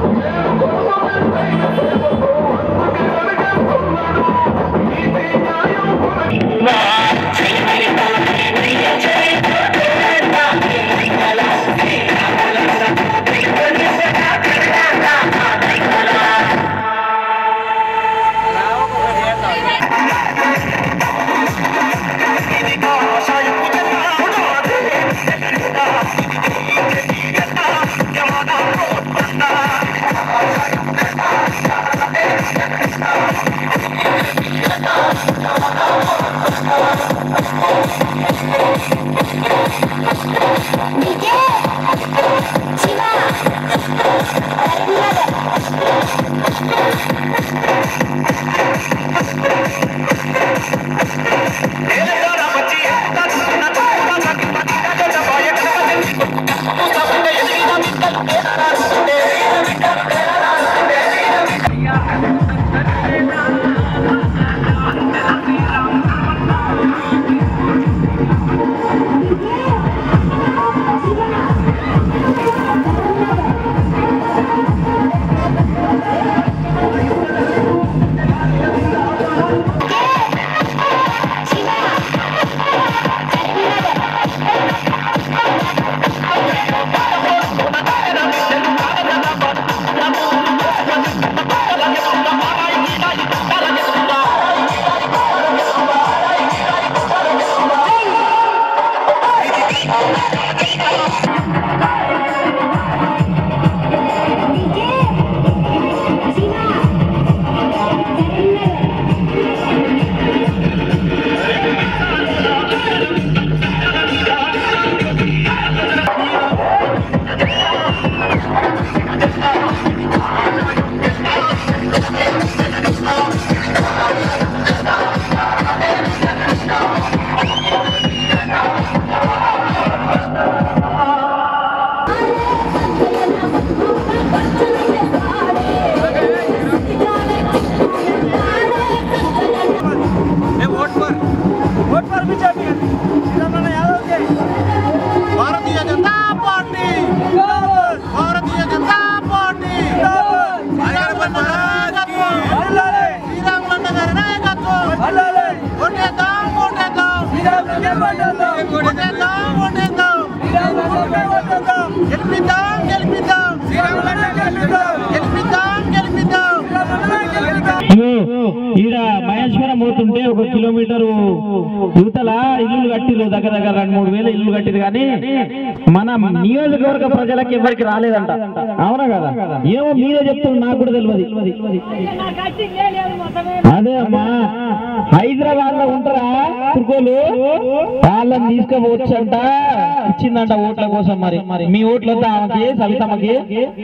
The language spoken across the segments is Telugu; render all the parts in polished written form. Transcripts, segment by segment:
ఈడ మహేశ్వరం పోతుంటే 1 కిలోమీటర్ యువతల ఇల్లు కట్టిరు, దగ్గర దగ్గర 2-3 వేల ఇల్లు కట్టిరు. కానీ మన నియోజకవర్గ ప్రజలకు ఎవరికి రాలేదంట. అవునా కదా? ఏమో మీరే చెప్తున్నారు, నాకు కూడా తెలియదు. అదే అమ్మా, హైదరాబాద్ లో ఉంటారా తుర్కోలు, వాళ్ళని తీసుకోవచ్చంట, ఇచ్చిందంట ఓట్ల కోసం. మరి మీ ఓట్లతో ఆమెకి, సవితమ్మకి.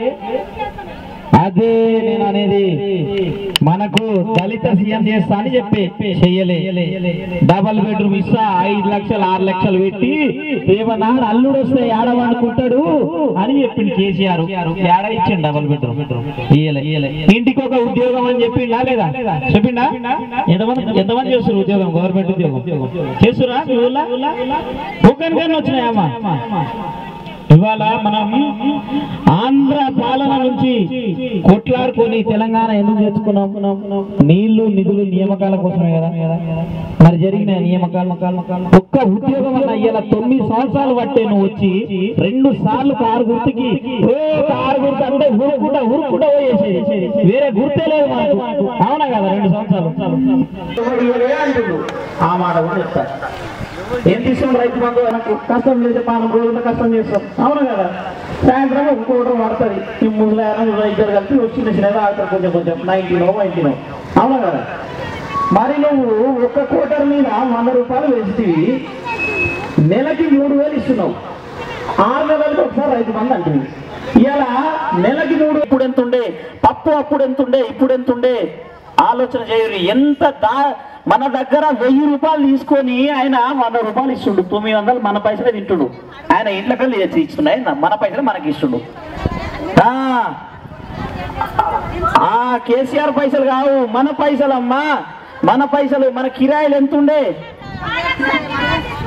అదే నేను అనేది, మనకు దళిత సీఎం చేస్తా అని చెప్పి చెయ్యలే. డబల్ బెడ్రూమ్ ఇస్తా 5 లక్షలు 6 లక్షలు పెట్టి ఏమన్నా అల్లుడు వస్తే ఏడవనుకుంటాడు అని చెప్పింది కేసీఆర్. ఏడ ఇచ్చిండు డబల్ బెడ్రూమ్? ఇయ్యలే. ఇంటికి ఒక ఉద్యోగం అని చెప్పిండా లేదా? చెప్పిండా? ఎంతమంది చేస్తారు ఉద్యోగం? గవర్నమెంట్ ఉద్యోగం చేస్తురా? ఒకరికైనా వచ్చినాయమ్మా? ఇవాళ మనం ఆంధ్ర పాలన నుంచి కొట్లాడుకొని తెలంగాణ ఎందుకు తెచ్చుకున్నాం? నీళ్లు, నిధులు, నియామకాల కోసమే కదా. మరి జరిగిన నియామకాలు ఒక్క ఉద్యోగం అన్న ఇలా 9 సంవత్సరాలు పట్టే నువ్వు వచ్చి 2 సార్లు కారు గుర్తుకి కారు గుర్తు అంటే ఊరుకుంటా పోయేసేది, వేరే గుర్తే లేదు మనకు. అవునా కదా? 2 సంవత్సరాలు ఆ మాట కూడా చెప్తారు. ఏం తీసుకున్నాం? రైతు బంధు మనకు కష్టం చేసే పాలన రోజుల్లో కష్టం చేస్తాం. అవును కదా? సాయంత్రం 1 కోటర్ పడుతుంది. ఈ ముందులో ఇద్దరు కలిపి చిన్న చిన్నగా ఆగుతారు, కొంచెం 90 అవును కదా? మరి నువ్వు 1 కోటర్ మీద 100 రూపాయలు వేస్తేవి, నెలకి 3000 ఇస్తున్నావు. 6 నెలలకు ఒకసారి రైతు బంధు అంటుంది. ఇలా నెలకి 3 ఇప్పుడు ఎంత ఉండే పప్పు, అప్పుడు ఎంత ఉండే, ఇప్పుడు ఎంత ఉండే ఆలోచన చేయరు. ఎంత మన దగ్గర 1000 రూపాయలు తీసుకొని ఆయన 100 రూపాయలు ఇస్తుండు. 900 మన పైసలే తింటుడు. ఆయన ఇంట్లో కళ్ళు ఇస్తున్నాయి, మన పైసలు మనకి ఇస్తుండు. కేసీఆర్ పైసలు కావు, మన పైసలు అమ్మా, మన పైసలు. మన కిరాయిలు ఎంత ఉండే?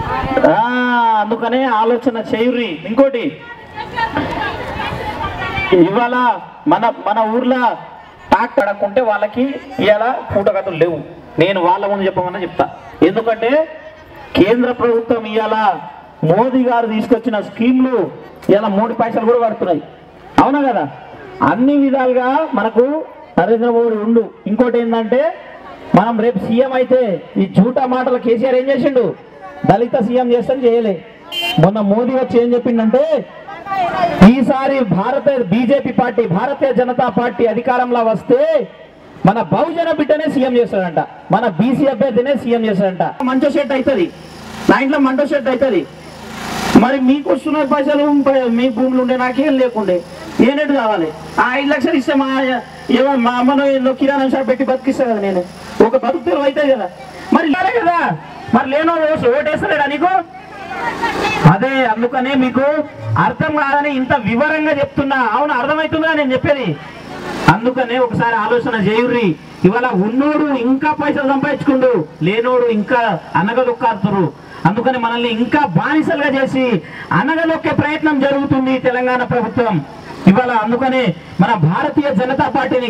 అందుకనే ఆలోచన చేయుర్రి. ఇంకోటి ఇవాళ మన మన ఊర్లో ట్రాక్టర్ అడక్కుంటే వాళ్ళకి ఇవాళ పూటగతులు లేవు. నేను వాళ్ళ ముందు చెప్పమని చెప్తా. ఎందుకంటే కేంద్ర ప్రభుత్వం ఇవాళ మోదీ గారు తీసుకొచ్చిన స్కీమ్లు ఇలా 3 పైసలు కూడా పడుతున్నాయి. అవునా కదా? అన్ని విధాలుగా మనకు నరేంద్ర మోడీ ఉండు. ఇంకోటి ఏంటంటే మనం రేపు సీఎం అయితే ఈ జూటా మాటలు కేసీఆర్ ఏం చేసిండు? దళిత సీఎం చేస్తాను చేయలే. మొన్న మోదీ వచ్చి ఏం చెప్పిండంటే ఈసారి BJP party Bharatiya Janata party అధికారంలో వస్తే మన బహుజన బిడ్డనే సీఎం చేస్తాడంట, మన బీసీ అభ్యర్థినే సీఎం చేస్తాడంట. మంచో షెట్ అవుతుంది, నా ఇంట్లో మంటో షెట్ అవుతుంది. మరి మీకు వస్తున్న పైసలు మీ భూములు ఉండే నాకేం లేకుండే ఏనేటు కావాలి? ఆ 5 లక్షలు ఇస్తే మా అమ్మను ఎన్నో కిరాణా షాప్ పెట్టి బతికిస్తా కదా నేను, ఒక బతుకులు అవుతుంది కదా. మరి లేరే కదా, మరి లేనో ఓటేస్తలేడా నీకు? అదే అందుకనే మీకు అర్థం కాదని ఇంత వివరంగా చెప్తున్నా. అవును, అర్థమవుతుందా నేను చెప్పేది? అందుకనే ఒకసారి ఆలోచన చేయుర్రి. ఇవాళ ఉన్నోడు ఇంకా పైసలు సంపాదించుకుండు, లేనోడు ఇంకా అనగదొక్కాడుతురు. అందుకని మనల్ని ఇంకా బానిసలుగా చేసి అనగదొక్కే ప్రయత్నం జరుగుతుంది తెలంగాణ ప్రభుత్వం ఇవాళ. అందుకనే మన భారతీయ జనతా పార్టీని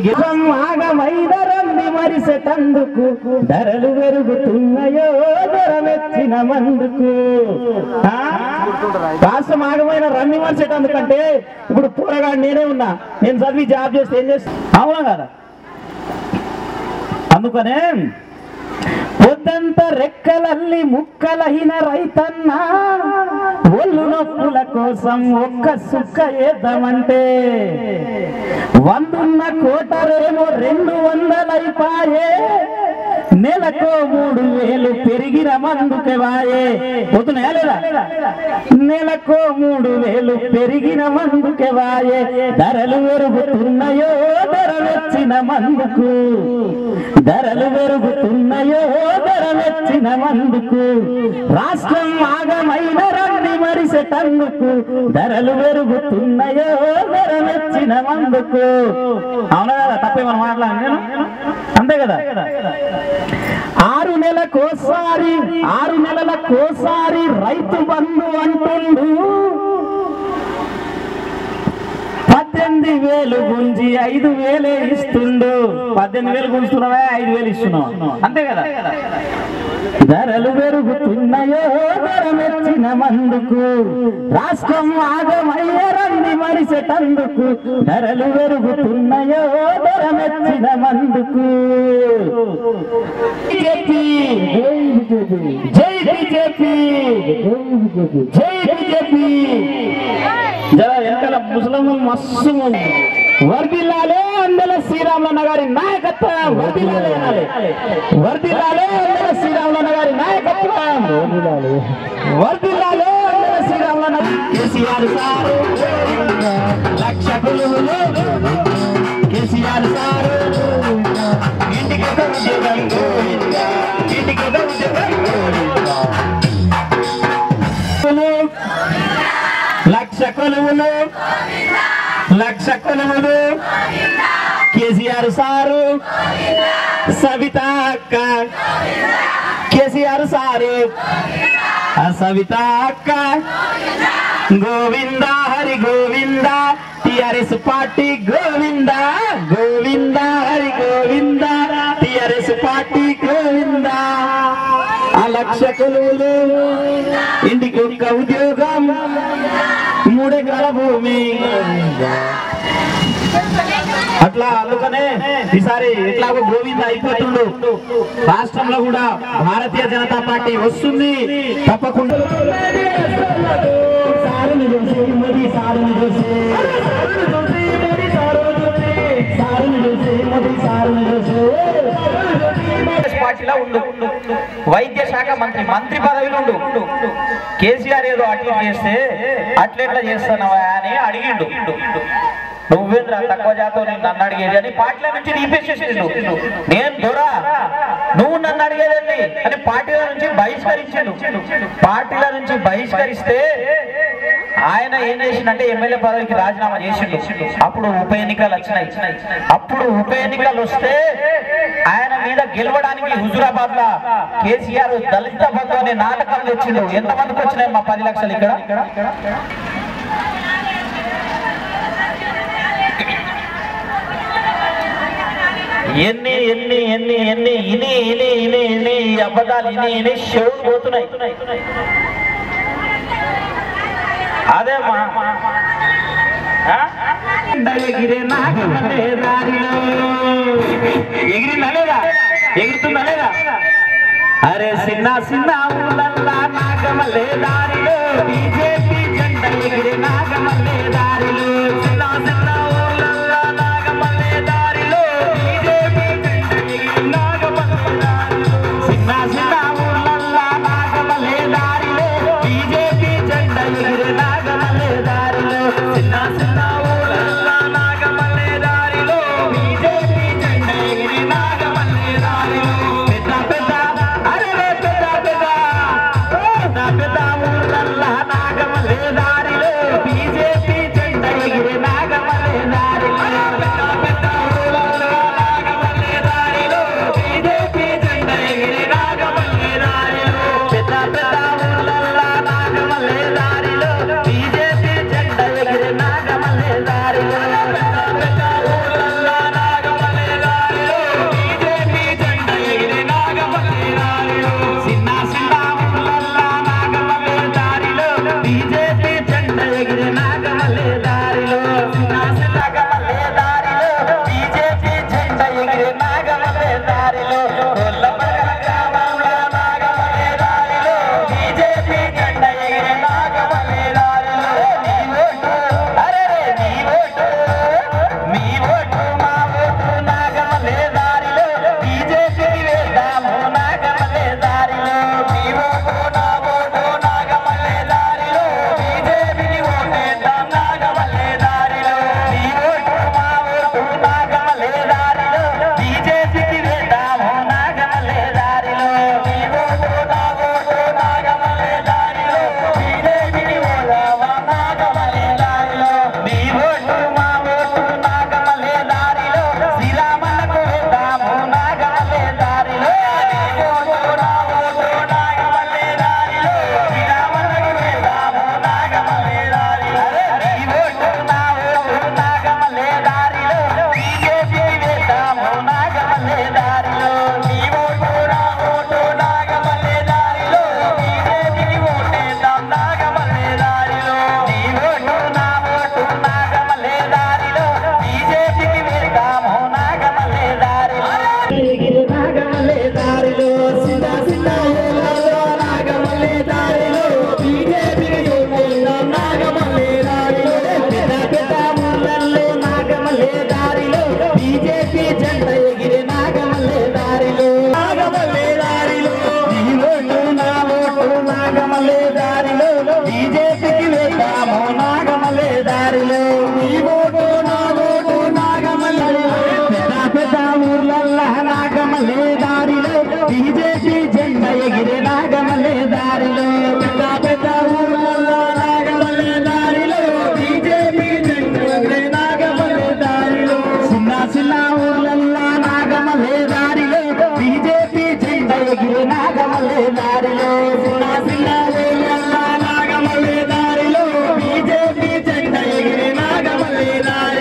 మరిసేటందుకు ధరలు పెరుగుతున్నాయో ధరమెచ్చిన మందుకు. రాష్ట్రం ఆగమైన రన్ని మరిసేటందుకంటే ఇప్పుడు పూరగా నేనే ఉన్నా, నేను చదివి జాబ్ చేస్తే ఏం చేస్తా? అవునా కదా? అందుకనే పొద్దంతా రెక్కలల్లి ముక్కలైన రైతన్నా ఒళ్ళు నొప్పుల కోసం ఒక్క సుక్క వేద్దామంటే 100 ఉన్న కోటరేమో 200 అయిపాయే. నెలకు 3000 పెరిగిన మందుకే వాయే. పోతున్నాయా లేదా? నెలకు 3000 పెరిగిన మందుకే వాయే. ధరలు పెరుగుతున్నాయో ధరలొచ్చిన మందుకు, ధరలు పెరుగుతున్నాయో ధరలొచ్చిన మందుకు. రాష్ట్రం ఆగమైన రండి మరిసేటందుకు ధరలు పెరుగుతున్నాయో ధరలొచ్చిన మందుకు. అవునా కదా? తప్పేమని మాట్లాడాను నేను, అంతే కదా? 6 నెలలకోసారి రైతు బంధు అంటుండు. 18,000 గుంజి 5,000 ఇస్తుండు. 18,000 గుంజుతున్నావా, 5,000 ఇస్తున్నావు, అంతే కదా? ధరలు పెరుగుతున్నాయో ధరమెచ్చిన మందుకు. రాష్ట్రం ఆగమయ్యరంది మరిసేటందుకు ధరలు పెరుగుతున్నాయో ధరమెచ్చిన మందుకు. బీజేపీ జై బీజేపీ, జై బీజేపీ. జర వెనకాల ముస్లింలు మస్తు వర్దిల్లాలే అందల శ్రీరాములన్న గారి నాయకత్వం, వర్దిల్లాలే అనాలి, వర్దిల్లాలే అందల శ్రీరాములన్న గారి నాయకత్వం, వర్దిల్లాలే అందల శ్రీరాములన్న. కేసీఆర్ సారు లక్ష కొలువులు, కేసీఆర్ సారు ఇంటికి ఉద్యోగం, ఇంటికి ఉద్యోగం, లక్ష కొలువులు, లక్ష కొలువులు. కేసీఆర్ సారు సవితా అక్క, కేసీఆర్ సారు సవితా అక్క. Govinda Hari Govinda, TRS party Govinda, Govinda Hari Govinda, TRS party Govinda. ఆ లక్ష కొలువులు, ఇంటికి ఒక్క ఉద్యోగం, 3 ఎకరాల భూమి. అట్లా అందుకనే ఈసారి ఎట్లాగో గోవింద అయిపోతుండు. రాష్ట్రంలో కూడా భారతీయ జనతా పార్టీ వస్తుంది తప్పకుండా. పార్టీలో ఉండు, వైద్య శాఖ మంత్రి పదవిలో ఉండు. కేసీఆర్ ఏదో అట్లా చేస్తే అట్లెట్లా చేస్తున్నావా అని అడిగిండు. నువ్వేంద్ర తక్కువ జాతం నన్ను అడిగేది అని పార్టీల నుంచి తీసేసేసిండు. నేను దొరా నువ్వు నన్ను అడిగేదండి అని పార్టీల నుంచి బహిష్కరించాడు. పార్టీల నుంచి బహిష్కరిస్తే ఆయన ఏం చేసిండంటే ఎమ్మెల్యే పదవికి రాజీనామా చేసిండు. అప్పుడు ఉప ఎన్నికలు వచ్చినాయి. అప్పుడు ఉప ఎన్నికలు వస్తే ఆయన మీద గెలవడానికి హుజురాబాద్ లా కేసీఆర్ దళిత బంధు అనే నాటకం తెచ్చిండు. ఎంతమందికి వచ్చినాయి మా 10 లక్షలు ఇక్కడ? ఎన్ని ఎన్ని ఎన్ని ఎన్ని ఇని ఇని ఇని ఇని ఈ అబద్ధాలు ఇని ఇని చెవులు పోతున్నాయి. అదే ఎగిరిందా లేదా? ఎగురుతుందా లేదా? అరే చిన్న చిన్న ఊళ్ళల్లా నాగమల్లే దారిలో బీజేపీ జెండా ఎగిరే నాగమల్లే దారిలో చిన్న చిన్న ఊళ్ళల్లా నాగమల్లే దారిలో బీజేపీ జెండా ఎగిరే నాగమల్లే దారిలో చిన్న చిన్న ఊళ్ళల్లా నాగమల్లే దారిలో బీజేపీ జెండా ఎగిరే నాగమల్లే దారిలో చిన్న చిన్న ఊళ్ళల్లా నాగమల్లే దారిలో బీజేపీ జెండా ఎగిరే నాగమల్లే దారిలో పెద్ద పెద్ద నాగమల్లే దారిలో బీజేపీ జెండా ఎగిరే నాగమల్లే దారిలో పెద్ద ఊళ్ళల్లో నాగమల్లే దారిలో బీజేపీ జెండా ఎగిరే నాగమల్లే దారిలో పెద్ద ఊళ్ళల్లో నాగమల్లే దారిలో బీజేపీ జెండా ఎగిరే నాగమల్లే దారిలో పెద్ద ఊళ్ళల్లో నాగమల్లే దారిలో బీజేపీ జెండా ఎగిరే నాగమల్లే దారిలో చిన్న చిన్న ఊళ్ళల్లో నాగమల్లే దారిలో బీజేపీ జెండా ఎగిరే నాగమల్లే దారిలో నాగమల్లే దారిలో బీజేపీ జెండా ఎగిరే నాగమల్లే దారిలో కొల్లమగల గ్రామంలో నాగమల్లే దారిలో బీజేపీ జెండా ఎగిరే నాగమల్లే దారిలో నీ ఓటు అరే నీ ఓటు మీ ఓటు మా ఓటు నాగమల్లే దారిలో బీజేపీకి వేద్దాము నాగమల్లే దారిలో మీ ఓటు నా ఓటు నాగమల్లే దారిలో బీజేపీకి ఓటేద్దాం నాగమల్లే దారిలో మీ ఓటు మా ఓటు నాగమల్లే దారిలో బీజేపీకి వేద్దాము నాగమల్లే దారిలో మీ ఓటు నా ఓటు నాగమల్లే దారిలో బీజేపీకి ఓదామా నాగమల్లే దారిలో మీ ఓటు మా ఓటు నాగమల్లే దారిలో శ్రీరామన్నకు వేద్దాము నాగమల్లే దారిలో మీ ఓటు నా ఓటు నాగమల్లే దారిలో శ్రీరామన్నకు వేద్దాము నాగమల్లే దారిలో మీ ఓటు నా ఓటు నాగమల్లే దారిలో బీజేపీకి వేద్దాము నాగమల్లే దారిలో మీ ఓటు నా ఓటు నాగమల్లే దారిలో బీజేపీకి ఓటేద్దాం నాగమల్లే దారిలో మీ ఓటు నా ఓటు నాగమల్లే దారిలో బీజేపీకి వేద్దాము నాగమల్లే దారిలో ఎగిరే నాగమల్లే దారిలో చిన్న చిన్న ఊళ్ళల్లో నాగమల్లే దారిలో బీజేపీకి ఓటేద్దాం నాగమల్లే దారిలో పెద్ద ఊళ్ళల్లో నాగమల్లే దారిలో బీజేపీ జెండా ఎగిరే నాగమల్లే దారిలో నాగమల్లే దారిలో నీ ఓటు నా ఓటు నాగమల్లే దారిలో బీజేపీకి వేద్దాము నాగమల్లే దారిలో నీ ఓటు నా ఓటు నాగమల్లే పెద్ద ఊర్లల్లా నాగమల్లే దారిలో బీజేపీ జెండా ఎగిరే నాగమల్లే దారిలో పెద్ద ఊర్లల్లా నాగమల్లే దారిలో బీజేపీ జెండా ఎగిరే నాగమల్లే దారిలో చిన్న చిన్న ఊర్లల్లా నాగమల్లే దారిలో బీజేపీ జెండా ఎగిరే నాగమల్లే దారిలో చిన్న చిన్న ఊర్లల్లా నాగమల్లే దారిలో బీజేపీ జెండా ఎగిరే నాగమల్లే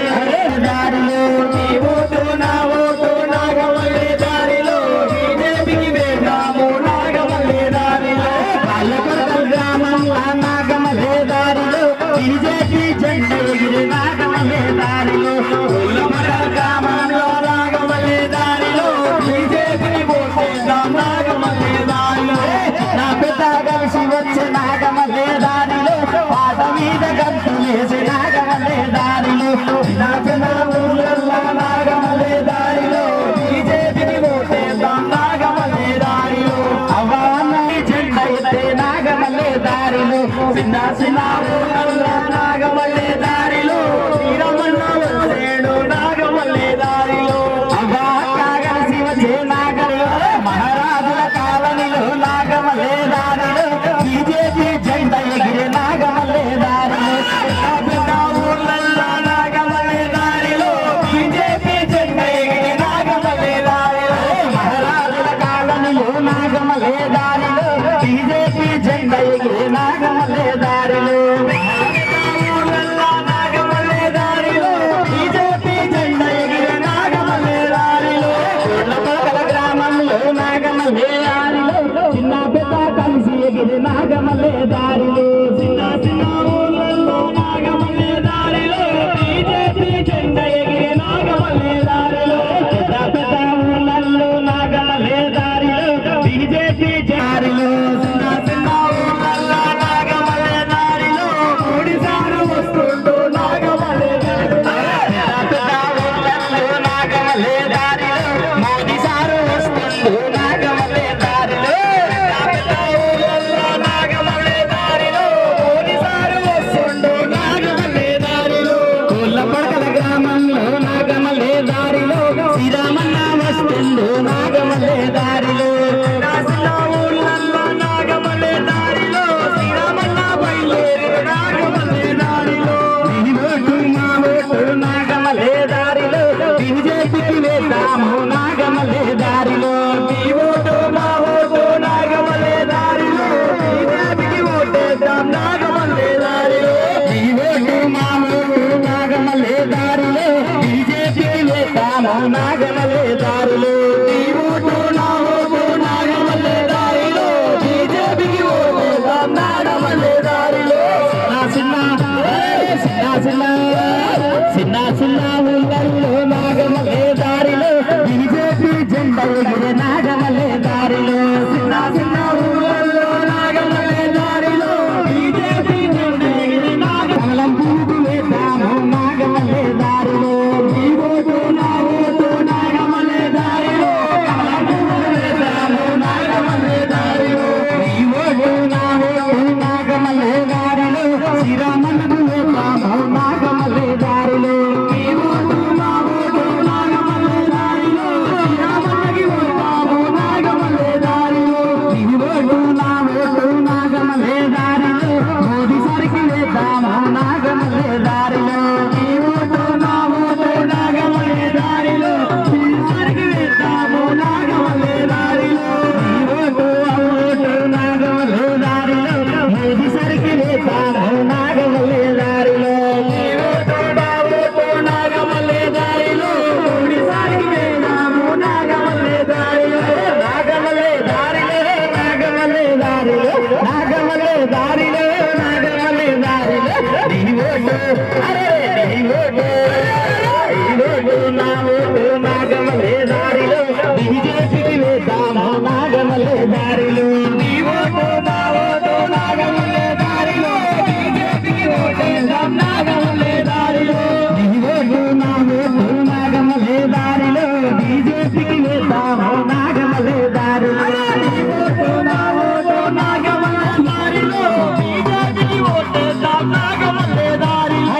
దారిలో నీ ఓటు నా ఓటు నాగమల్లే దారిలో బీజేపీకి వేద్దాము నాగమల్లే దారిలో పాలకొండ గ్రామంలో నాగమల్లే దారిలో బీజేపీ జెండా ఎగిరే నాగమల్లే దారిలో కొల్లమగల గ్రామంలో నాగమల్లే దారిలో బీజేపీకి ఓటేద్దాం నాగమల్లే దారిలో నా పెద్ద కలిసి వచ్చే నాగమల్లే దారిలో పాట మీద గంతులేసి నాగమల్లే దారిలో నా పెద్ద ఊళ్ళల్లో నాగమల్లే దారిలో బీజేపీకి ఓటేద్దాం నాగమల్లే దారిలో అవ్వన్న జెండా ఎత్తే నాగమల్లే దారిలో చిన్న చిన్న ఊళ్ళల్లో నాగమల్లే దారిలో శ్రీరామన్న వచ్చేడు నాగమల్లే దారిలో అవ్వా కలిసి వచ్చే నాగరిలో మహారాజుల కాలనీలో నాగమల్లే దారిలో బీజేపీ జెండా ఎగిరే నాగమల్లే దారిలో పెద్ద ఊళ్ళల్లో నాగమల్లే దారిలో బీజేపీ జెండా ఎగిరే నాగమల్లే దారిలో మహారాజుల కాలనీలో నాగమల్లే దారిలో బీజేపీ జెండా ఎగిరే నాగమల్లే దారిలో బీజేపీకి వేద్దాము నాగమల్లే దారిలో నీ ఓటు నా ఓటు నాగమల్లే దారిలో బీజేపీకి ఓటేద్దాం నాగమల్లే దారిలో నీ ఓటు నా ఓటు నాగమల్లే దారిలో బీజేపీకి వేద్దాము నాగమల్లే దారిలో నీ ఓటు నా ఓటు నాగమల్లే దారిలో బీజేపీకి ఓటేద్దాం నాగమల్లే దారిలో చిన్న చిన్న ఊళ్ళల్లో నాగమల్లే దారిలో బీజేపీ జెండా ఎగిరే నాగమల్లే దారిలో చిన్న చిన్న ఊళ్ళల్లో నాగమల్లే దారిలో బీజేపీ జెండా ఎగిరే నాగమలం పూజ వేద్దాము నాగమల్లే దారిలో నీ ఓటు నా ఓటు నాగమల్లే దారిలో వేద్దాము నాగమల్లే దారిలో నీ ఓటు నా ఓటు నాగమల్లే దారిలో శ్రీరామన్నకు వేద్దాము నాగమల్లే దారిలో నీ ఓటు నా ఓటు నాగమల్లే దారిలో శ్రీరామన్నకి వేద్దాము నాగమల్లే దారిలో నీ ఓటు నా ఓటు నాగమల్లే దారిలో మోదీ సారికి వేద్దాము నాగమల్లే దారిలో నీ ఓటు నా ఓటు నాగమల్లే దారిలో సారికి వేద్దాము నాగమల్లే దారిలో నీ ఓటు నాగమల్లే దారిలో మోదీ సారికి వేద్దాము నాగమల్లే దారిలో నీ ఓటు నా ఓటు నాగమల్లే దారిలో మోదీ సారికి వేద్దాము నాగమల్లే దారిలో నాగమల్లే దారిలో నాగమల్లే దారిలో నాగమల్లే దారిలో నాగమల్లే దారిలో నీ ఓటు అరే నీ ఓటు నా ఓటు నాగమల్లే దారిలో బీజేపీకి వేద్దాము నాగమల్లే దారిలో నీ ఓటు నా ఓటు నాగమల్లే దారిలో బీజేపీకి ఓటేద్దాం నాగమల్లే దారిలో నీ ఓటు నా ఓటు నాగమల్లే దారిలో బీజేపీకి వేద్దాము నాగమల్లే దారిలో నీ ఓటు నా ఓటు నాగమల్లే దారిలో బీజేపీకి ఓటేద్దాం నాగమల్లే దారిలో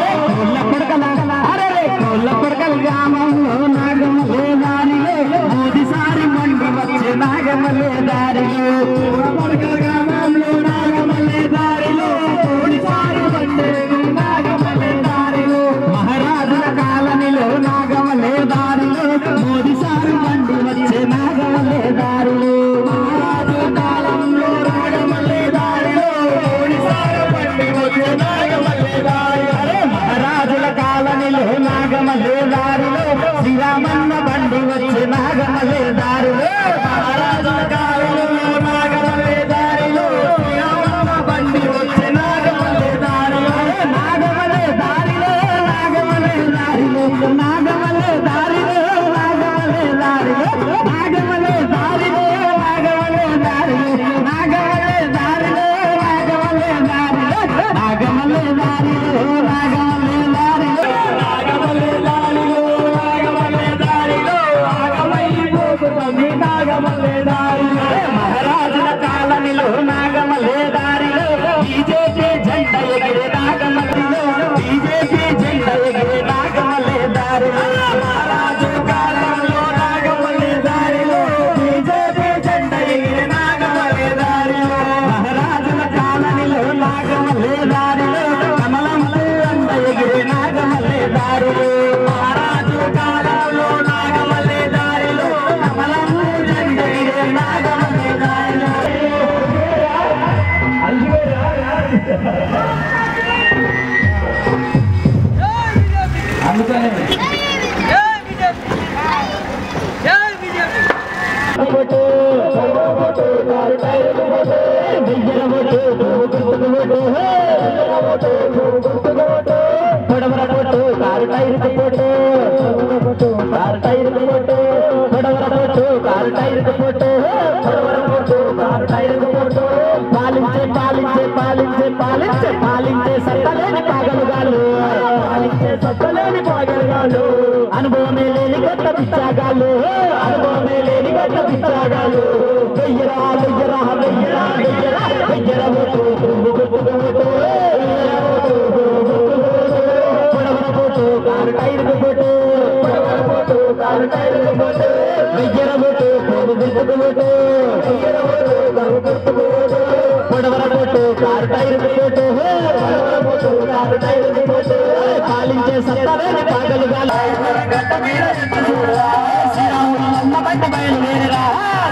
కొల్లపడకల గ్రామంలో నాగమల్లే దారిలో మోదీ సారి మండి వచ్చే నాగమల్లే దారిలో కొల్లపడకల గ్రామంలో నాగమల్లే దారిలో మోదీ సారి మండి నాగమల్లే దారిలో మహారాజుల కాలనీలో నాగమల్లే దారిలో మోదీ సారి మండి వచ్చే నాగమల్లే దారిలో మహారాజుల కాలంలో నాగమల్లే దారిలో మోదీ సారి మండి వచ్చే నాగమల్లే దారిలో మహారాజుల కాలనీలో నాగమల్లే దారిలో శ్రీరామన్న బండి వచ్చే నాగమల్లే దారిలో మహారాజుల కాలంలో నాగమల్లే దారిలో శ్రీరామన్న బండి వచ్చే నాగమల్లే దారిలో నాగమల్లే దారిలో నాగమల్లే దారిలో నాగమల్లే దారిలో నాగమల్లే దారిలో నాగమల్లే దారిలో నాగమల్లే దారిలో నాగమల్లే దారిలో నాగమల్లే దారిలో నాగమల్లే దారిలో నాగమల్లే దారిలో నాగమల్లే దారిలో నాగమల్లే దారిలో నాగమయ్యిపోతుంది నాగమల్లే దారిలో మహారాజుల కాలనీలో నాగమల్లే దారిలో బీజేపీ జెండా ఎగిరే నాగమల్లిలో బీజేపీ జెండా ఎగిరే నాగమల్లే దారిలో మహారాజుల కాలంలో నాగమల్లే దారిలో బీజేపీ జెండా ఎగిరే నాగమల్లే దారిలో మహారాజుల కాలనీలో నాగమల్లే దారిలో కమలం అంద ఎగిరే నాగమల్లే దారిలో మహారాజుల కాలంలో నాగమల్లే దారిలో కమలం జెండా ఎగిరే నాగమల్లే దారిలో అందుకనే పాలించే పాలించే పాలించే పాలించే పాలించే సత్తలేని పాగలుగాలు పాలించే సత్తలేని పాగలుగాలు అనుభవమే లేని గట్ట పిచ్చాగాలు అనుభవమే లేని గట్ట పిచ్చాగాలు వెయ్యరా వెయ్యరా వెయ్యరా వెయ్యరా వెయ్యర ఓటు పొడవర పోటు కారు టైరుకు పోటు పొడవర పోటు కారు టైరుకు పోటు వెయ్యర ఓటు పోగు గుర్తుకు ఓటు వెయ్యర ఓటు కారు గుర్తుకు ఓటు పొడవర పోటు కారు టైరుకు పోటు పొడవర పోటు కారు టైరుకు పోటు పాలించే పాలించే సత్తవేని పాగలుగా గట్ట మీద శ్రీరాముడు అన్న బండి బయలుదేరరా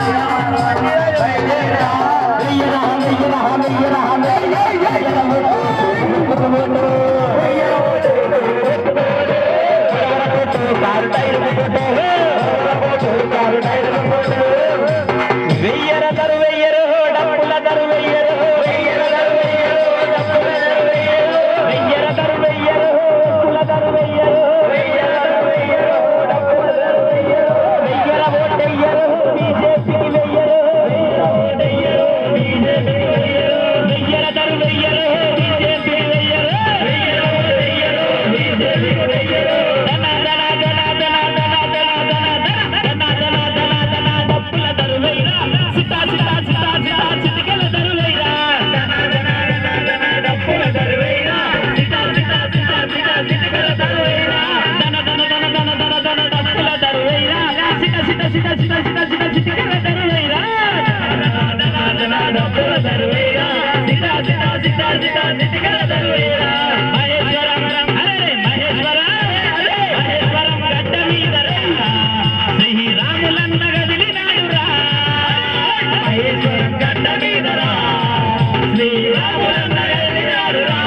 వెయ్యరా వెయ్యరా వెయ్యరా వెయ్యర దరు వెయ్యరు డబ్బుల దరు వెయ్యరు వెయ్యర దరు వెయ్యరు కుల దరు వెయ్యరు వెయ్యర ఓటెయ్యరు బీజేపీకి వెయ్యరు వెయ్యర దరు వెయ్యరు బీజేపీకి వెయ్యరు డబ్బుల దరు వెయ్యరా సిటా సిటా సిటా సిటా చిటికల దరు వెయ్యరా డబ్బుల దరు వెయ్యరా సిటా సిటా సిటా సిటా చిటికల దరు వెయ్యరా దన దన దన దన దన దన డబ్బుల దరు వెయ్యరా సిటా సిటా సిటా సిటా సిటా సిటా చిటికల దరు వెయ్యరా దన దన డబ్బుల దరు వెయ్యరా సిటా సిటా సిటా సిటా చిటికల దరు వెయ్యరా మహేశ్వరం అరే మహేశ్వరం గడ్డ మీద శ్రీరాములన్న గదిలినాడురా మహేశ్వరం గడ్డ మీదరా శ్రీరాములన్న గదిలినాడురా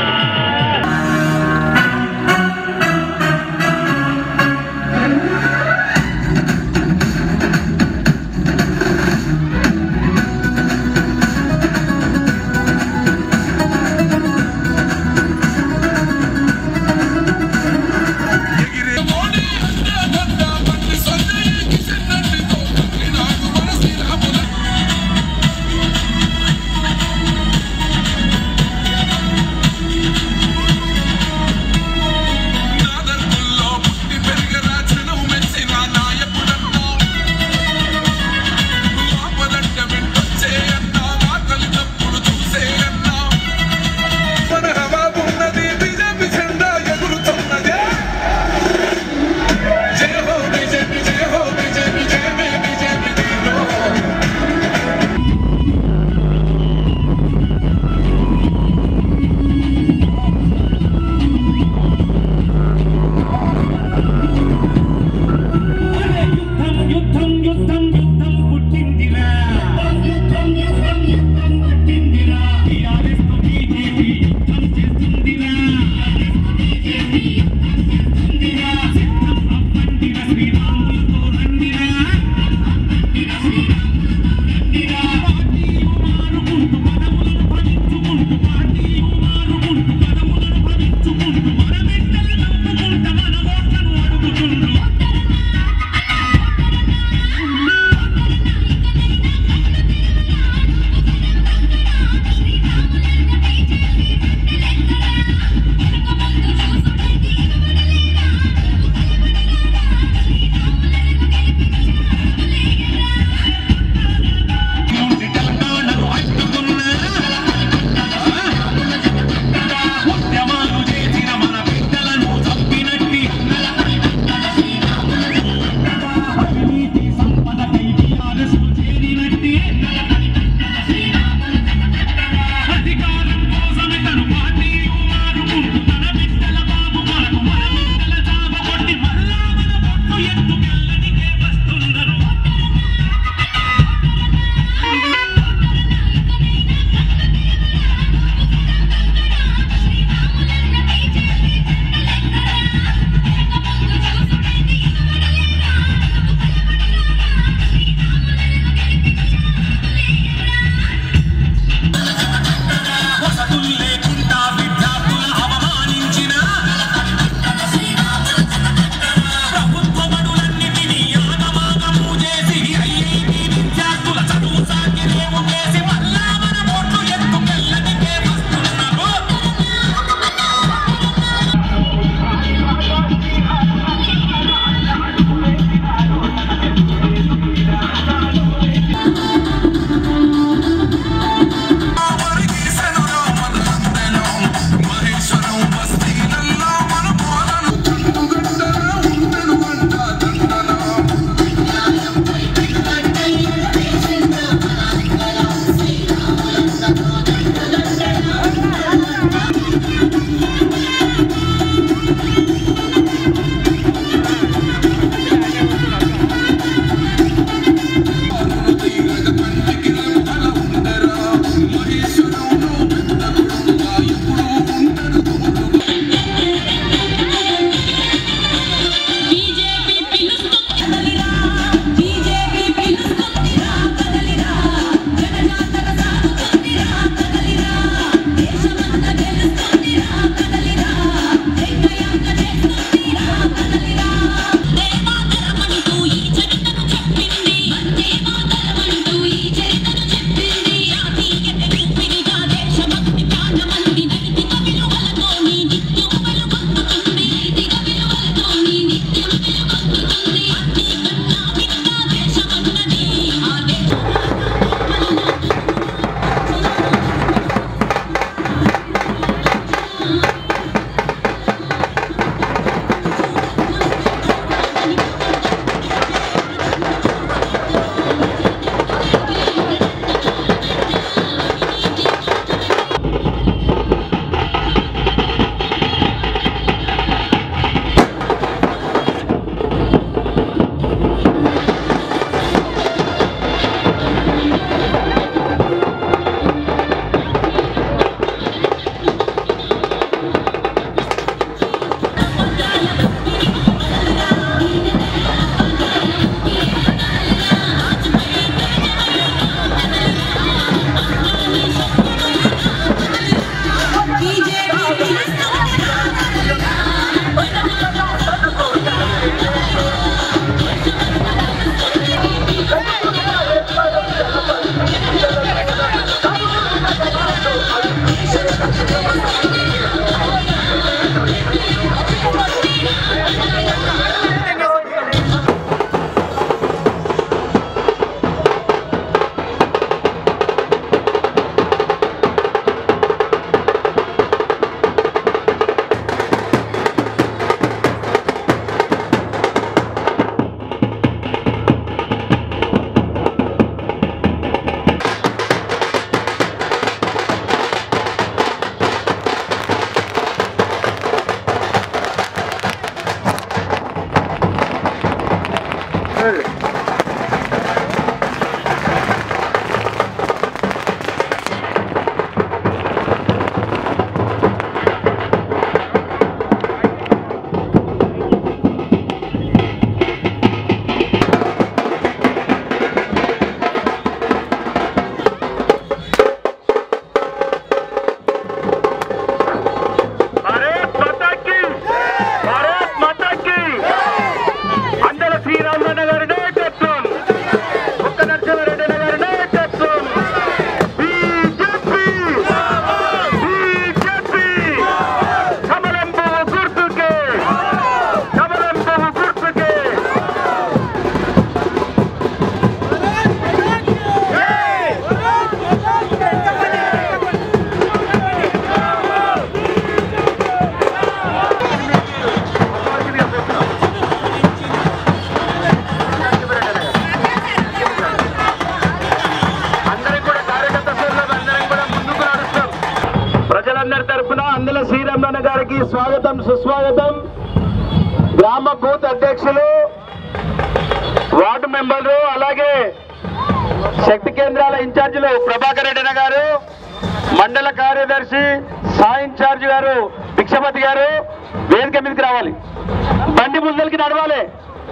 स्वागतम सुस्वागतम ग्राम बूथ अध्यक्षुलु वार्ड मेंबर्లు అలాగే శక్తి కేంద్రాల ఇన్ఛార్జీలు ప్రభాకర్ రెడ్డి గారు మండల కార్యదర్శి సాయి ఇన్ఛార్జ్ గారు భిక్షపతి గారు వేదిక మీదకి రావాలి బండి ముందరికి నడవాలి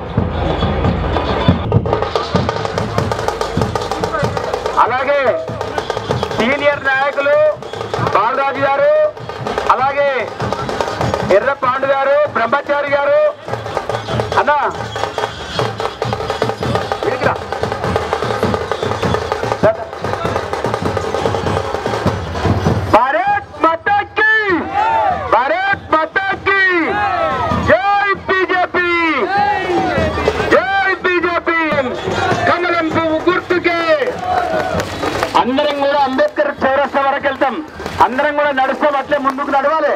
అలాగే సీనియర్ నాయకులు బాలరాజు గారు అలాగే ఎర్ర పాండు గారు బ్రహ్మచారి గారు అన్న భారత్ మాతా కీ జై బీజేపీ కమలం పువ్వు గుర్తుకే అందరం కూడా అంబేద్కర్ చౌరస్తా వరకు వెళ్తాం అందరం కూడా నడుస్తాం అట్లే ముందుకు నడవాలి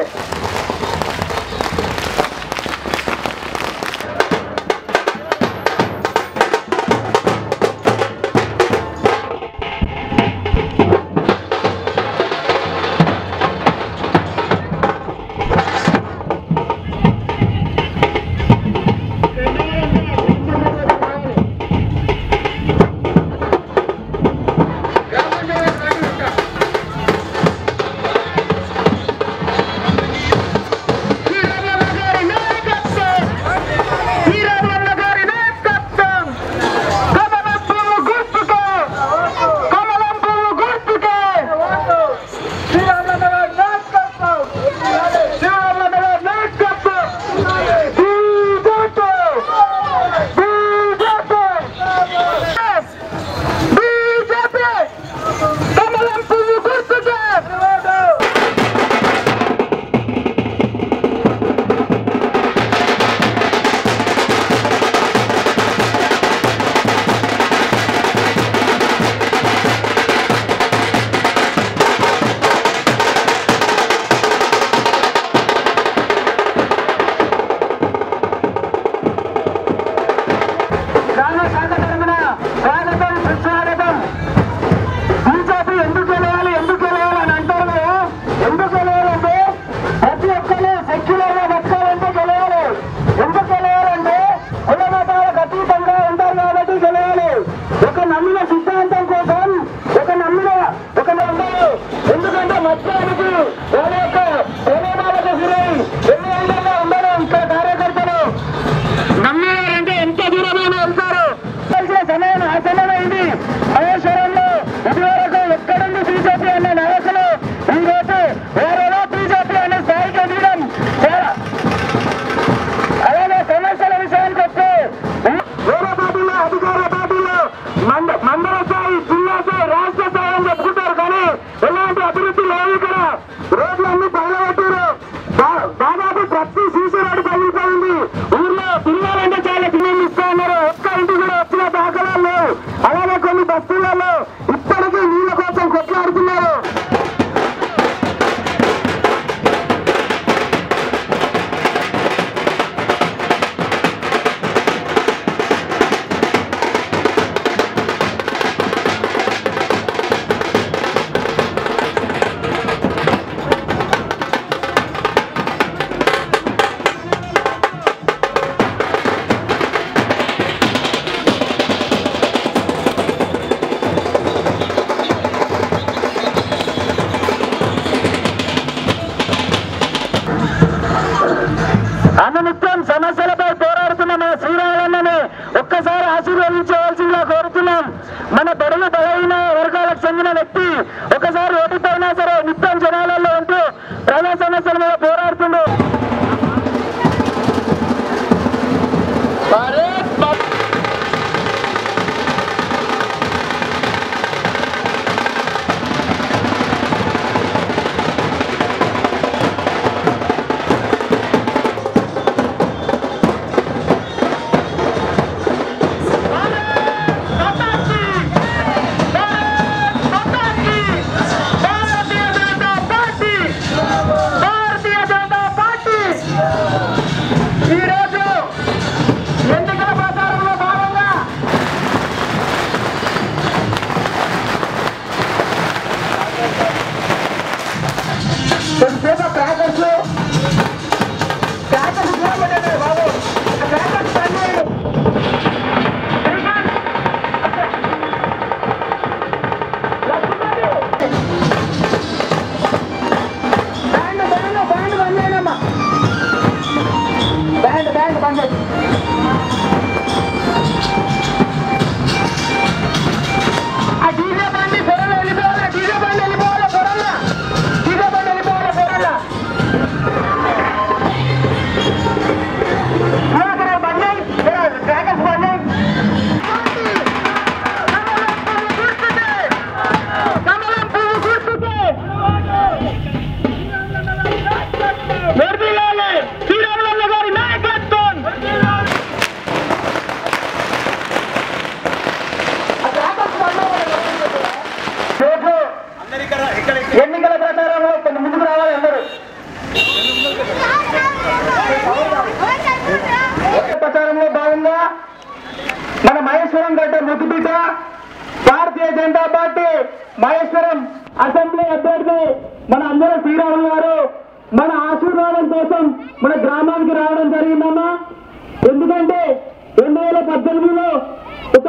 ఒక్కసారి ఆశీర్వదించవలసిందిగా కోరుతున్నాం. మన బడుగు బలహీన వర్గాలకు చెందిన వ్యక్తి ఒకసారి ఓడిపోయినా సరే నిత్యం జనాలలో ఉంటూ ప్రజా సమస్యల మీద పోరాడుతుండు. ఎన్నికల ప్రచారంలో కొన్ని ముందుకు రావాలి అందరూ. ప్రచారంలో భాగంగా మన మహేశ్వరం గడ్డ ముద్దుబిడ్డ భారతీయ జనతా పార్టీ మహేశ్వరం అసెంబ్లీ అభ్యర్థి మన అందరూ శ్రీరాములు గారు మన ఆశీర్వాదం కోసం మన గ్రామానికి రావడం జరిగిందమ్మా. ఎందుకంటే 2018లో ఒక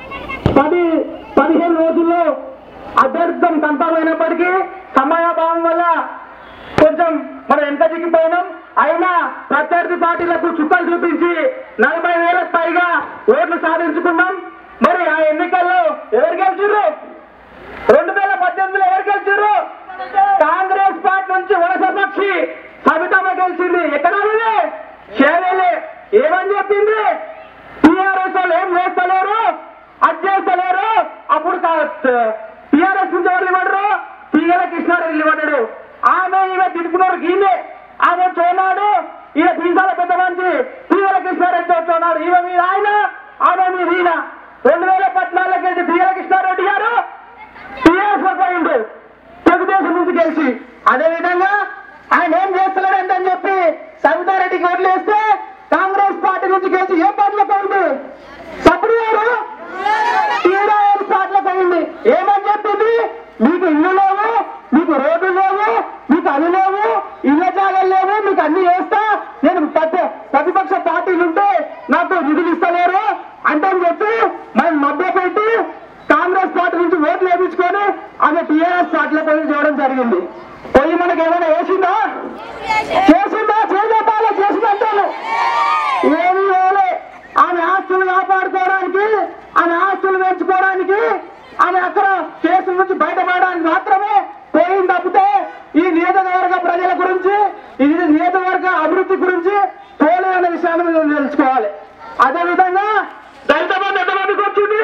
10-15 రోజుల్లో అభ్యర్థం కంటమైనప్పటికీ సమయాభావం వల్ల కొంచెం మనం ఎంత దిగిపోయినాం. అయినా ప్రత్యర్థి పార్టీలకు చుక్కలు చూపించి 40,000కు పైగా ఓట్లు సాధించుకున్నాం. మరి ఆ ఎన్నికల్లో ఎవరు గెలిచారు? 2018లో ఎవరు గెలిచారు? కాంగ్రెస్ పార్టీ నుంచి వలస పక్షి సబితమ్మ గెలిచింది. ఎక్కడ చేయాలి ఏమని చెప్పింది? టీఆర్ఎస్ వాళ్ళు ఏం చేస్తలేరు, అది చేస్తలేరు. అప్పుడు టీఆర్ఎస్ నుంచి ఎవరు ఇవ్వడరు? తీగల కృష్ణారెడ్డి ఇవ్వడాడు. ఆమె ఈమె తిరుగుతున్నారు గీమే. ఆమె చూడాడు ఈయన తీసాల పెద్ద మంచి తీగల కృష్ణారెడ్డి చూడాడు. ఈమె మీద ఆయన, ఆమె మీద ఈయన. 2014 గెలిచి తీగల కృష్ణారెడ్డి గారు టీఆర్ఎస్ లో పోయిండు తెలుగుదేశం నుంచి గెలిచి. అదేవిధంగా ఆయన ఏం చేస్తలేడంటని చెప్పి సవితారెడ్డికి ఓట్లేస్తే కాంగ్రెస్ పార్టీ నుంచి గెలిచి ఏ పార్టీలో పోయింది? సప్పుడు గారు టీఆర్ఎస్ పార్టీలో పోయింది. ఏమని చెప్పింది? మీకు ఇల్లు లేవు, మీకు రోడ్లు లేవు, మీకు అవి లేవు, ఇళ్ళ జాగాలు లేవు, మీకు అన్ని చేస్తా, నేను ప్రతిపక్ష పార్టీలు ఉంటే నాకు నిధులు ఇస్తలేరు అంటే చెప్పి మనం మధ్య పెట్టి కాంగ్రెస్ పార్టీ నుంచి ఓట్లు వేయించుకొని ఆమె టీఆర్ఎస్ పార్టీలో పోయి చేయడం జరిగింది. పోయి మనకి ఏమైనా వేసిందా? చేసిందా? చేసేపాలో చేసిందంటాను. ఏమీ వేయలే. ఆమె ఆస్తులు కాపాడుకోవడానికి, ఆమె ఆస్తులు పెంచుకోవడానికి, ఆమె అక్కడ కేసుల నుంచి బయటపడడానికి మాత్రమే పోయింది తప్పితే ఈ నియోజకవర్గ ప్రజల గురించి, ఇది నియోజకవర్గ అభివృద్ధి గురించి పోలేదనే విషయాన్ని మేము తెలుసుకోవాలి. అదేవిధంగా దళిత బంధు ఎంతమందికి వచ్చింది?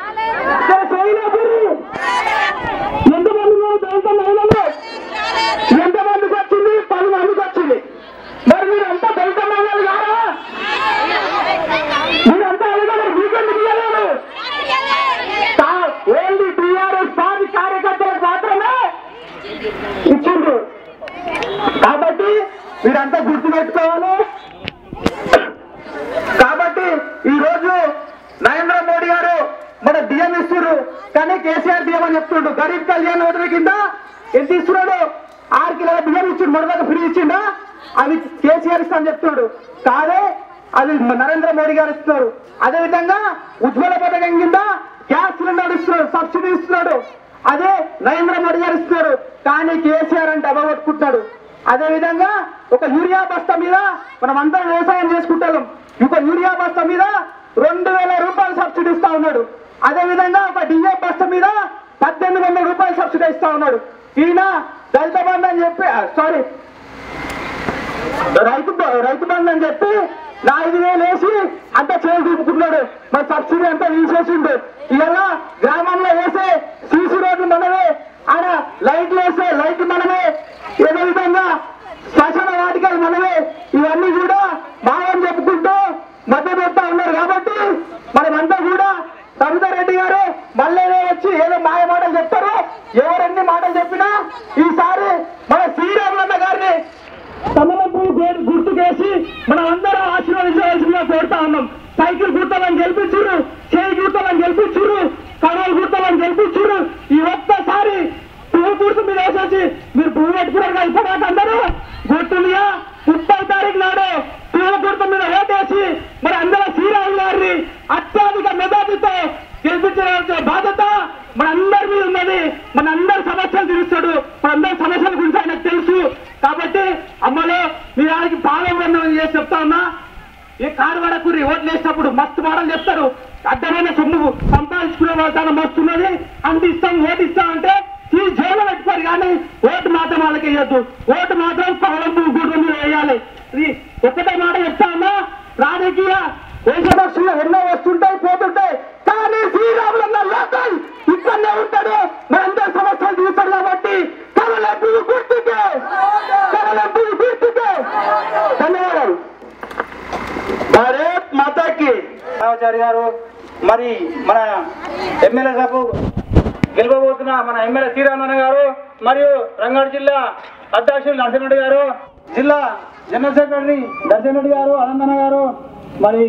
ఎంతమంది దళిత మహిళలు ఎంతమందికి వచ్చింది? 10 మందికి వచ్చింది. మరి మీరంతా దళిత మహిళలు కారా? మీరంతా అడిగారు, మీకెందుకు ఇవ్వలేదు? ఓన్లీ టీఆర్ఎస్ పార్టీ కార్యకర్తలకు మాత్రమే ఇచ్చిండు. కాబట్టి మీరంతా గుర్తుపెట్టుకోవాలి. కాబట్టి ఈ రోజు నరేంద్ర మోడీ గారు మన బియ్యం ఇస్తున్నారు, కానీ కేసీఆర్ బియ్యం అని చెప్తుండు. గరీబ్ కళ్యాణ్ యోజన కింద ఎంత ఇస్తున్నాడు? 6 కిలోల బియ్యం ఇచ్చిండు. మొదట ఫ్రీ ఇచ్చిండా? అది కేసీఆర్ ఇస్తా అని చెప్తున్నాడు. కాదే, అది నరేంద్ర మోడీ గారు ఇస్తున్నారు. అదేవిధంగా ఉజ్వల పథకం కింద గ్యాస్ సిలిండర్ ఇస్తున్నాడు, సబ్సిడీ ఇస్తున్నాడు. అదే నరేంద్ర మోడీ గారు ఇస్తున్నారు. కానీ కేసీఆర్ అంటే అవ్వగొట్టుకుంటున్నాడు. అదేవిధంగా ఒక యూరియా బస్తా మీద మనం అందరం వ్యవసాయం చేసుకుంటాం. ఒక యూరియా బస్తా మీద 2000 రూపాయలు సబ్సిడీ ఇస్తా ఉన్నాడు. అదేవిధంగా ఒక డిఏ బస్సు మీద 1800 రూపాయలు సబ్సిడీ ఇస్తా ఉన్నాడు. ఈయన దళిత బంధు అని చెప్పి సారీ రైతు బంధు అని చెప్పి 4000 వేసి అంతా చేసి చూపుకున్నాడు. మరి సబ్సిడీ అంతా తీసేసిండు. ఇలా గ్రామంలో వేసే సీసీ రోడ్లు మనమే, ఆడ లైట్లు వేసే లైట్ మనమే, ఏదో విధంగా శ్మశాన వాటికలు మనమే, ఇవన్నీ కూడా బాగా చెప్పుకుంటూ మధ్య పెడతా ఉన్నారు. కాబట్టి మనమంతా కూడా రవితారెడ్డి గారు మళ్ళీ వచ్చి ఏదో మాయ మాటలు చెప్తారు. ఎవరెన్ని మాటలు చెప్పినా ఈసారి మన శ్రీరాములన్న గారిని తమలపు గుర్తుకేసి మనం అందరం ఆశీర్వదించవలసిందిగా కోరుతా ఉన్నాం. సైకిల్ గుర్తాలని గెలిపించురు, చేయి గుర్తాలని గెలిపించురు, కడవలు గుర్తాలని గెలిపించురు. ఈ ఒక్కసారి పువ్వు గుర్తు మీద వేసేసి మీరు పువ్వు పెట్టుకున్నారు కదా ఇప్పుడు అందరూ గుర్తుందిగా 30వ తారీఖు నాడు పువ్వు గుర్తు మీద ఓటేసి మరి అందరూ శ్రీరాములు గారిని అత్యధిక మెజార్టీతో గెలిపించిన బాధ్యత మనందరి మీద ఉన్నది. మనందరి సమస్యలు తీరుస్తాడు. మనందరి సమస్యల గురించి ఆయనకు తెలుసు. కాబట్టి అమ్మలో మీ దానికి పాలన చేసి చెప్తా ఉన్నా, ఏ కారు వడకురి ఓట్లు వేసినప్పుడు మస్తు మాటలు చెప్తారు. అడ్డమైన సొమ్ము సంపాదించుకునే వాళ్ళ మస్తు ఉన్నది, అంత ఇస్తాం ఓటు ఇస్తాం అంటే ఈ జైలు పెట్టుకోరు. కానీ ఓటు మాత్రం వాళ్ళకి వేయద్దు. ఓటు మాత్రం పాలన గుడ్డు మీద వేయాలి. ఇది ఒక్కటే మాట చెప్తా ఉన్నా, రాజకీయ దేశపక్షులు ఎన్నో వస్తుంటాయి పోతుంటాయి, కానీ శ్రీరాములన్న లోకల్ ఇక్కడనే ఉంటాడు. మనందరి సమస్యలు తీస్తాడు. కాబట్టి కరలంపు గుర్తుకే ధన్యవాదాలు. భారత్ మాతాకి. రామాచారి గారు మరి మన ఎమ్మెల్యే సభ గెలవబోతున్న మన ఎమ్మెల్యే శ్రీరామన్న గారు మరియు రంగారెడ్డి జిల్లా అధ్యక్షులు నరసింహరెడ్డి గారు, జిల్లా జనరల్ సెక్రటరీ నరసింహరెడ్డి గారు, అనందన్న గారు, మరి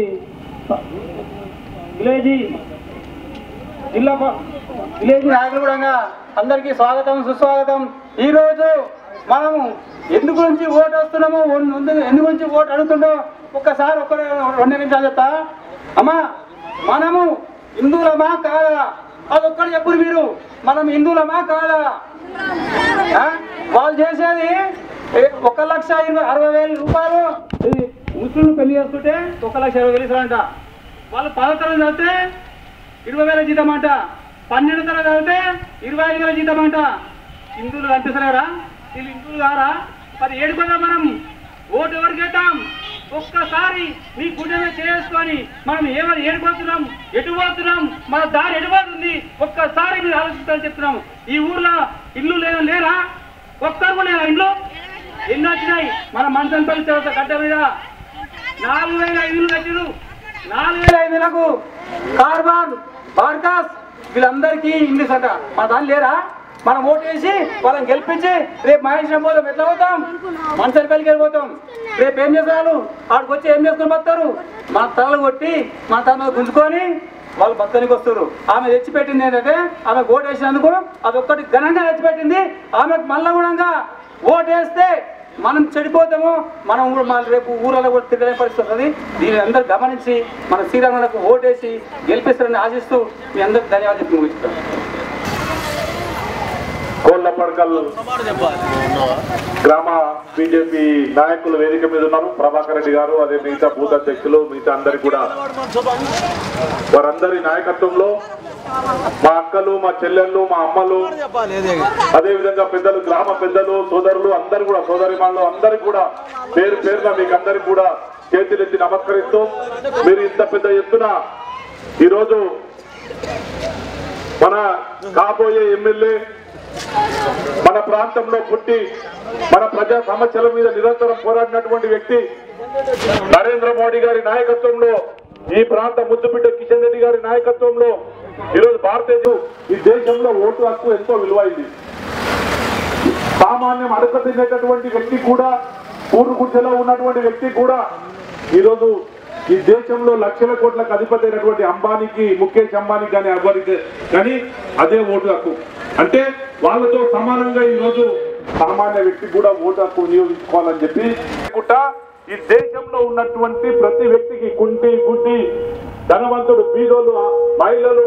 విలేజ్ నాయకులు కూడా అందరికీ స్వాగతం సుస్వాగతం. ఈరోజు మనము ఎందు గురించి ఓటు వస్తున్నామో ఎందు గురించి ఓటు అడుగుతుండో ఒక్కసారి 2 నిమిషాలు చెప్తా. అమ్మా, మనము హిందువులమా కాదా అదొక్కటి చెప్పురు మీరు. మనం హిందువులమా కాదా? వాళ్ళు చేసేది 1,60,60,000 రూపాయలు ముస్లింలు పెళ్లి చేస్తుంటే 1,60,20,000 ఇస్తారంట. వాళ్ళు 10వ తరగతి చదివితే 20,000 జీతం అంట, 12వ తరగతి చదివితే 25,000 జీతం అంట. హిందువులు కనిపిస్తున్నారా? వీళ్ళు హిందువులు కారా? మరి ఏడుకోదా మనం ఓటు ఎవరికి వేద్దాం? ఒక్కసారి మీ గుండె చేసుకొని మనం ఏమని ఏడిపోతున్నాం, ఎటు పోతున్నాం, మన దారి ఎటుపోతుంది ఒక్కసారి మీరు ఆలోచిస్తారని చెప్తున్నాం. ఈ ఊర్లో ఇల్లు లేరా? ఒక్కసారి కూడా లేరా ఇంట్లో? ఎన్ని వచ్చినాయి? మన మంచంపల్లి తర్వాత గడ్డ మీద 4,000 ఇల్లు కట్టిరు. 4,500లకు కార్బన్ బార్కాస్ వీళ్ళందరికీ ఇంగ్లీష్ అంట. మన దాన్ని లేరా? మనం ఓటేసి వాళ్ళని గెలిపించి రేపు మహేశ్వరం పోతాం. ఎట్లా పోతాం? మంచంపల్లికి వెళ్ళిపోతాం. రేపు ఏం చేస్తారు? ఆడికి వచ్చి ఏం చేసుకుని బతారు? మన తలలు కొట్టి మన తల మీద గుంజుకొని వాళ్ళు బతనికి వస్తారు. ఆమె తెచ్చిపెట్టింది ఏంటంటే ఆమె ఓటేసినందుకు అదొక్కటి ఘనంగా తెచ్చిపెట్టింది. ఆమెకు మళ్ళా కూడా ఓటేస్తే మనం చెడిపోతాము, మనం రేపు ఊళ్ళలో కూడా తిరగలే పరిస్థితి వస్తుంది. దీన్ని అందరూ గమనించి మన శ్రీరాములకు ఓటేసి గెలిపిస్తారని ఆశిస్తూ మీ అందరికి ధన్యవాదాలు చెప్పి ముగిస్తాం. కోళ్లపడకల్ గ్రామ బీజేపీ నాయకులు వేదిక మీద ఉన్నారు. ప్రభాకర్ రెడ్డి గారు, అదే మిగతా బూత్ అధ్యక్షులు, మిగతా అందరికి కూడా వారందరి నాయకత్వంలో మా అక్కలు, మా చెల్లెళ్ళు, మా అమ్మలు, అదే విధంగా పెద్దలు, గ్రామ పెద్దలు, సోదరులు అందరు కూడా, సోదరిమాళ్ళు అందరికి కూడా పేరు పేరున మీకు అందరికి కూడా చేతులెత్తి నమస్కరిస్తూ, మీరు ఇంత పెద్ద ఎత్తున ఈరోజు మన కాబోయే ఎమ్మెల్యే మన ప్రాంతంలో పుట్టి మన ప్రజా సమస్యల మీద నిరంతరం పోరాడినటువంటి వ్యక్తి నరేంద్ర మోడీ గారి నాయకత్వంలో, ఈ ప్రాంత ముద్దుబిడ్డ కిషన్ రెడ్డి గారి నాయకత్వంలో ఈరోజు భారతదేశం ఈ దేశంలో ఓటు హక్కు ఎంతో విలువైంది. సామాన్యం అడక తినేటటువంటి వ్యక్తి కూడా, ఊరు గుడిసెలో ఉన్నటువంటి వ్యక్తి కూడా ఈరోజు ఈ దేశంలో లక్షల కోట్లకు అధిపతి అయినటువంటి అంబానీకి, ముఖేష్ అంబానీకి కానీ అవ్వరికి కానీ అదే ఓటు హక్కు. అంటే వాళ్ళతో సమానంగా ఈరోజు సామాన్య వ్యక్తి కూడా ఓటు హక్కు వినియోగించుకోవాలని చెప్పి ఈ దేశంలో ఉన్నటువంటి ప్రతి వ్యక్తికి కుంటి గుడ్డి, ధనవంతుడు, బీదోలు, మహిళలు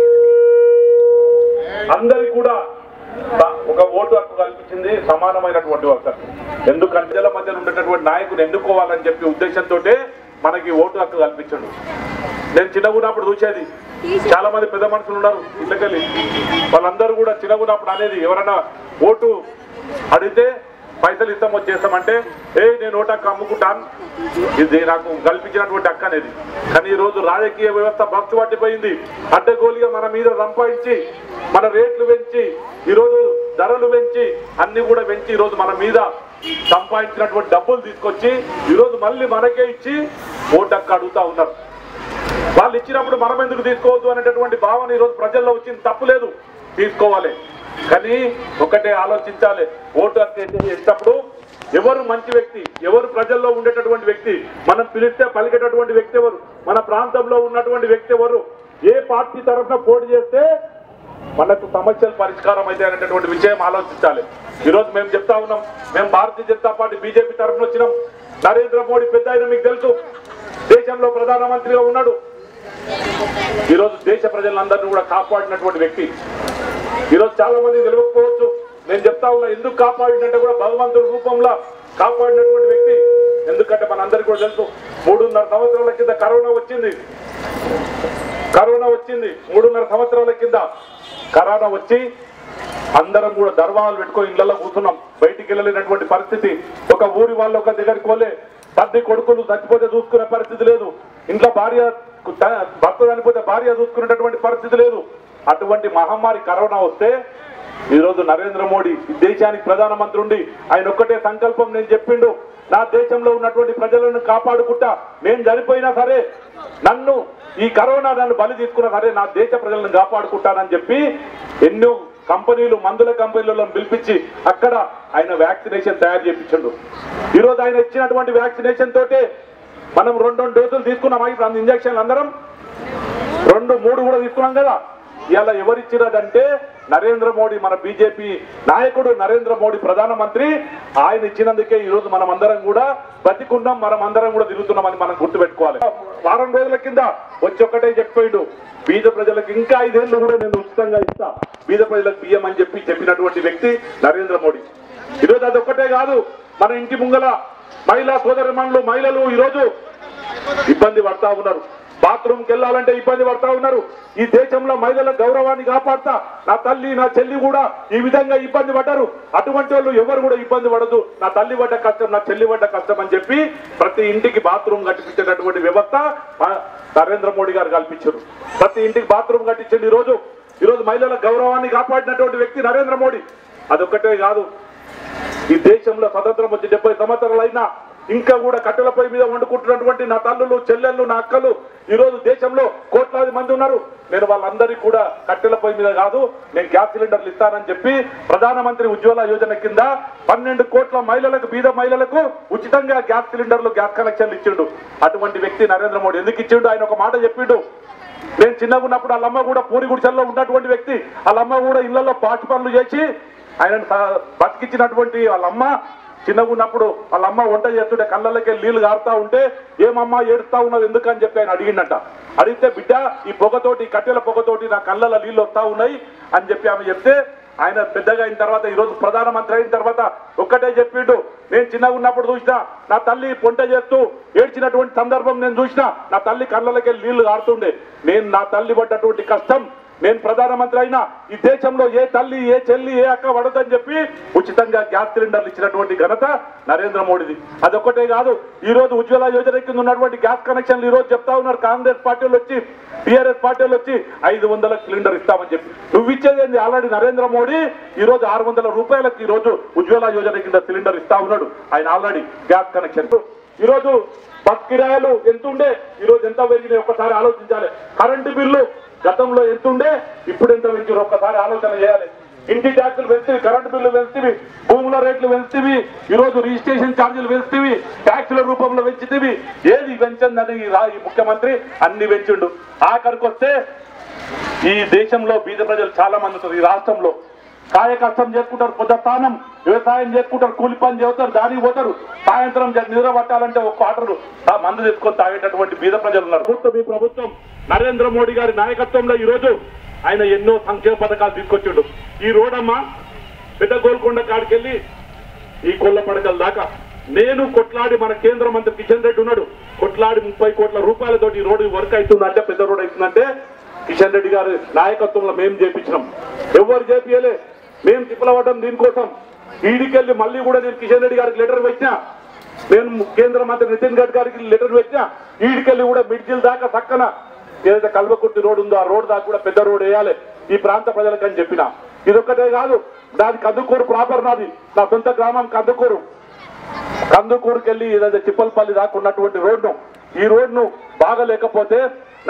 అందరికి కూడా ఒక ఓటు హక్కు కల్పించింది, సమానమైనటువంటి హక్కు. ఎందుకంటే ప్రజల మధ్య ఉండేటటువంటి నాయకుని ఎన్నుకోవాలని చెప్పి ఉద్దేశంతో మనకి ఓటు హక్కు కల్పించండు. నేను చిన్నగా ఉన్నప్పుడు చూసేది, చాలా మంది పెద్ద మనుషులు ఉన్నారు ఇళ్ళకెళ్ళి, వాళ్ళందరూ కూడా చిన్నగా ఉన్నప్పుడు అనేది ఎవరైనా ఓటు అడిగితే పైసలు ఇస్తాం వచ్చేస్తామంటే నేను ఓటు హక్కు అమ్ముకుంటాను, ఇది నాకు కల్పించినటువంటి హక్కు అనేది. కానీ ఈరోజు రాజకీయ వ్యవస్థ భక్తి పట్టిపోయింది. అడ్డగోలుగా మన మీద సంపాదించి మన రేట్లు పెంచి ఈరోజు ధరలు పెంచి అన్ని కూడా పెంచి ఈరోజు మన మీద సంపాదించినటువంటి డబ్బులు తీసుకొచ్చి ఈరోజు మళ్ళీ మనకే ఇచ్చి ఓటు హక్కు అడుగుతా ఉన్నారు. వాళ్ళు ఇచ్చినప్పుడు మనం ఎందుకు తీసుకోవద్దు అనేటటువంటి భావన ఈరోజు ప్రజల్లో వచ్చింది. తప్పులేదు, తీసుకోవాలి. కానీ ఒకటే ఆలోచించాలి, ఓటు హక్కు ఇచ్చినప్పుడు ఎవరు మంచి వ్యక్తి, ఎవరు ప్రజల్లో ఉండేటటువంటి వ్యక్తి, మనం పిలిస్తే పలికేటటువంటి వ్యక్తి ఎవరు, మన ప్రాంతంలో ఉన్నటువంటి వ్యక్తి ఎవరు, ఏ పార్టీ తరఫున పోటీ చేస్తే మనకు సమస్యలు పరిష్కారం అయితే అనేటటువంటి విషయం ఆలోచించాలి. ఈరోజు మేము చెప్తా ఉన్నాం, మేము భారతీయ జనతా పార్టీ బీజేపీ తరఫున వచ్చినాం. నరేంద్ర మోడీ పెద్ద ఆయన మీకు తెలుసు, దేశంలో ప్రధానమంత్రిగా ఉన్నాడు. ఈరోజు దేశ ప్రజలందరినీ కూడా కాపాడినటువంటి వ్యక్తి. ఈరోజు చాలా మంది తెలియకపోవచ్చు, నేను చెప్తా ఉన్నా ఎందుకు కాపాడినంటే కూడా భగవంతుడి రూపంలో కాపాడినటువంటి వ్యక్తి. ఎందుకంటే మనందరికీ కూడా తెలుసు, 3.5 సంవత్సరాల కింద కరోనా వచ్చింది. 3.5 సంవత్సరాల కింద కరోనా వచ్చి అందరం కూడా దర్వాలు పెట్టుకొని ఇళ్లలో కూర్చున్నాం. బయటికి వెళ్ళలేనటువంటి పరిస్థితి. ఒక ఊరి వాళ్ళు ఒక దగ్గరికి పోలే, తండ్రి కొడుకులు చచ్చిపోతే చూసుకునే పరిస్థితి లేదు, ఇంట్లో భార్య భర్త చనిపోతే భార్య చూసుకునేటటువంటి పరిస్థితి లేదు. అటువంటి మహమ్మారి కరోనా వస్తే ఈరోజు నరేంద్ర మోడీ దేశానికి ప్రధానమంత్రి ఉండి ఆయన ఒక్కటే సంకల్పం నేను చెప్పిండు, నా దేశంలో ఉన్నటువంటి ప్రజలను కాపాడుకుంటా, నేను చనిపోయినా సరే నన్ను ఈ కరోనా నన్ను బలి తీసుకున్నా సరే నా దేశ ప్రజలను కాపాడుకుంటానని చెప్పి ఎన్నో కంపెనీలు మందుల కంపెనీలను పిలిపించి అక్కడ ఆయన వ్యాక్సినేషన్ తయారు చేయించండు. ఈరోజు ఆయన ఇచ్చినటువంటి వ్యాక్సినేషన్ తోటే మనం 2 డోసులు తీసుకున్నాం. ఇంజక్షన్లు అందరం 2, 3 కూడా తీసుకున్నాం కదా. ఇలా ఎవరిచ్చినదంటే నరేంద్ర మోడీ, మన బీజేపీ నాయకుడు నరేంద్ర మోడీ ప్రధానమంత్రి. ఆయన ఇచ్చినందుకే ఈరోజు మనం అందరం కూడా బతికున్నాం, మనం అందరం కూడా తిరుగుతున్నామని మనం గుర్తుపెట్టుకోవాలి. వారం రోజుల కింద వచ్చి ఒక్కటే చెప్పాడు, బీద ప్రజలకు ఇంకా 5 ఏళ్ళు కూడా నేను ఉచితంగా ఇస్తా, బీద ప్రజలకు బియ్యం అని చెప్పినటువంటి వ్యక్తి నరేంద్ర మోడీ. ఈరోజు అది ఒక్కటే కాదు, మన ఇంటి ముంగల మహిళా సోదరిమణులు మహిళలు ఈరోజు ఇబ్బంది పడతా ఉన్నారు, బాత్రూమ్కి వెళ్ళాలంటే ఇబ్బంది పడతా ఉన్నారు. ఈ దేశంలో మహిళల గౌరవాన్ని కాపాడుతా నా తల్లి నా చెల్లి కూడా ఈ విధంగా ఇబ్బంది పడ్డారు. అటువంటి వాళ్ళు ఎవరు కూడా ఇబ్బంది పడదు, నా తల్లి పడ్డ కష్టం నా చెల్లి పడ్డ కష్టం అని చెప్పి ప్రతి ఇంటికి బాత్రూమ్ కట్టించేటటువంటి వ్యవస్థ నరేంద్ర మోడీ గారు కల్పించారు. ప్రతి ఇంటికి బాత్రూమ్ కట్టించండి. ఈరోజు మహిళల గౌరవాన్ని కాపాడినటువంటి వ్యక్తి నరేంద్ర మోడీ. అదొక్కటే కాదు, ఈ దేశంలో స్వతంత్రం వచ్చి 70 సంవత్సరాలు అయినా ఇంకా కూడా కట్టెల పొయ్యి మీద వండుకుంటున్నటువంటి నా తల్లులు చెల్లెళ్ళు నా అక్కలు ఈరోజు దేశంలో కోట్లాది మంది ఉన్నారు. నేను వాళ్ళందరికీ కూడా కట్టెల పొయ్యి మీద కాదు, నేను గ్యాస్ సిలిండర్లు ఇస్తానని చెప్పి ప్రధానమంత్రి ఉజ్వల యోజన కింద 12 కోట్ల మహిళలకు, బీద మహిళలకు ఉచితంగా గ్యాస్ సిలిండర్లు, గ్యాస్ కనెక్షన్లు ఇచ్చిండు. అటువంటి వ్యక్తి నరేంద్ర మోడీ. ఎందుకు ఇచ్చిండు? ఆయన ఒక మాట చెప్పిండు, నేను చిన్నగా ఉన్నప్పుడు వాళ్ళమ్మ కూడా పూరి గుడిసెల్లో ఉన్నటువంటి వ్యక్తి, వాళ్ళమ్మ కూడా ఇళ్లలో పాచి పనులు చేసి ఆయన బతికించినటువంటి వాళ్ళమ్మ. చిన్నగా ఉన్నప్పుడు వాళ్ళమ్మ వంట చేస్తుంటే కళ్ళకి నీళ్లు గారుతా ఉంటే ఏమమ్మా ఏడుస్తా ఉన్నావు ఎందుకని చెప్పి ఆయన అడిగిండట. అడిగితే బిడ్డ ఈ పొగతోటి, కట్టెల పొగతోటి నా కళ్ళలో నీళ్లు వస్తా ఉన్నాయి అని చెప్పి ఆమె చెప్తే ఆయన పెద్దగా అయిన తర్వాత ఈరోజు ప్రధానమంత్రి అయిన తర్వాత ఒక్కటే చెప్పిండు, నేను చిన్నగా ఉన్నప్పుడు చూసినా నా తల్లి పొంట చేస్తూ ఏడ్చినటువంటి సందర్భం నేను చూసినా, నా తల్లి కళ్ళకి నీళ్లు గారుతుండే. నేను నా తల్లి పడ్డటువంటి కష్టం, నేను ప్రధానమంత్రి అయినా ఈ దేశంలో ఏ తల్లి ఏ చెల్లి ఏ అక్క పడదని చెప్పి ఉచితంగా గ్యాస్ సిలిండర్లు ఇచ్చినటువంటి ఘనత నరేంద్ర మోడీది. అదొక్కటే కాదు, ఈ రోజు ఉజ్వల యోజన కింద ఉన్నటువంటి గ్యాస్ కనెక్షన్లు ఈ రోజు చెప్తా ఉన్నారు కాంగ్రెస్ పార్టీలు వచ్చి, టీఆర్ఎస్ పార్టీలు వచ్చి 500 సిలిండర్ ఇస్తామని చెప్పి. నువ్వు ఇచ్చేది ఆల్రెడీ నరేంద్ర మోడీ ఈ రోజు 600 రూపాయలకు ఈ రోజు ఉజ్వల యోజన కింద సిలిండర్ ఇస్తా ఉన్నాడు. ఆయన ఆల్రెడీ గ్యాస్ కనెక్షన్. ఈ రోజు బస్ కిరాయిలు ఎంత ఉండే, ఈ రోజు ఎంత పెరిగినాయి ఒక్కసారి ఆలోచించాలి. కరెంటు బిల్లు గతంలో ఎంత ఉండే, ఇప్పుడు ఎంత పెంచారు ఒక్కసారి ఆలోచన చేయాలి. ఇంటి ట్యాక్సులు పెంచివి, కరెంటు బిల్లు పెంచివి, భూముల రేట్లు పెంచివి, ఈ రోజు రిజిస్ట్రేషన్ ఛార్జీలు పెంచివి, ట్యాక్సుల రూపంలో పెంచితివి. ఏది పెంచిందని ఈ ముఖ్యమంత్రి అన్ని పెంచిండు. ఆఖరికి వస్తే ఈ దేశంలో బీద ప్రజలు చాలా మంది ఉంటారు. ఈ రాష్ట్రంలో కాయ కష్టం చేసుకుంటారు, పొద్దుస్థానం వ్యవసాయం చేసుకుంటారు, కూలి పని చేస్తారు, దానికి పోతారు, సాయంత్రం నిద్ర పట్టాలంటే ఒక క్వార్టర్ మందు తెచ్చుకొని తాగేటటువంటి బీద ప్రజలు ఉన్నారు. ఈ ప్రభుత్వం నరేంద్ర మోడీ గారి నాయకత్వంలో ఈ రోజు ఆయన ఎన్నో సంక్షేమ పథకాలు తీసుకొచ్చిండు. ఈ రోడమ్మ పెద్ద గోల్కొండ కాడికెళ్ళి ఈ కొల్ల పడకల దాకా నేను కొట్లాడి మన కేంద్ర మంత్రి కిషన్ రెడ్డి ఉన్నాడు, కొట్లాడి 30 కోట్ల రూపాయలతోటి ఈ రోడ్డు వర్క్ అవుతుందంటే, పెద్ద రోడ్ అవుతుందంటే కిషన్ రెడ్డి గారి నాయకత్వంలో మేము చేపించినాం. ఎవరు చేపియలే, మేము తిప్పలవడం దీనికోసం. ఈడికెళ్ళి మళ్ళీ కూడా నేను కిషన్ రెడ్డి గారికి లెటర్ పెట్టినా, నేను కేంద్ర మంత్రి నితిన్ గడ్కరీకి లెటర్ పెట్టినా, ఈడికెళ్ళి కూడా మిడ్జిల్ దాకా పక్కన ఏదైతే కల్వకుర్తి రోడ్ ఉందో ఆ రోడ్ దాకా కూడా పెద్ద రోడ్ వేయాలి ఈ ప్రాంత ప్రజలకు అని చెప్పిన. ఇదొక్కటే కాదు, నాది కందుకూరు ప్రాపర్, నాది నా సొంత గ్రామం కందుకూరు. కందుకూరుకి వెళ్ళి ఏదైతే చిప్పలపల్లి దాకా ఉన్నటువంటి రోడ్ను, ఈ రోడ్ను బాగలేకపోతే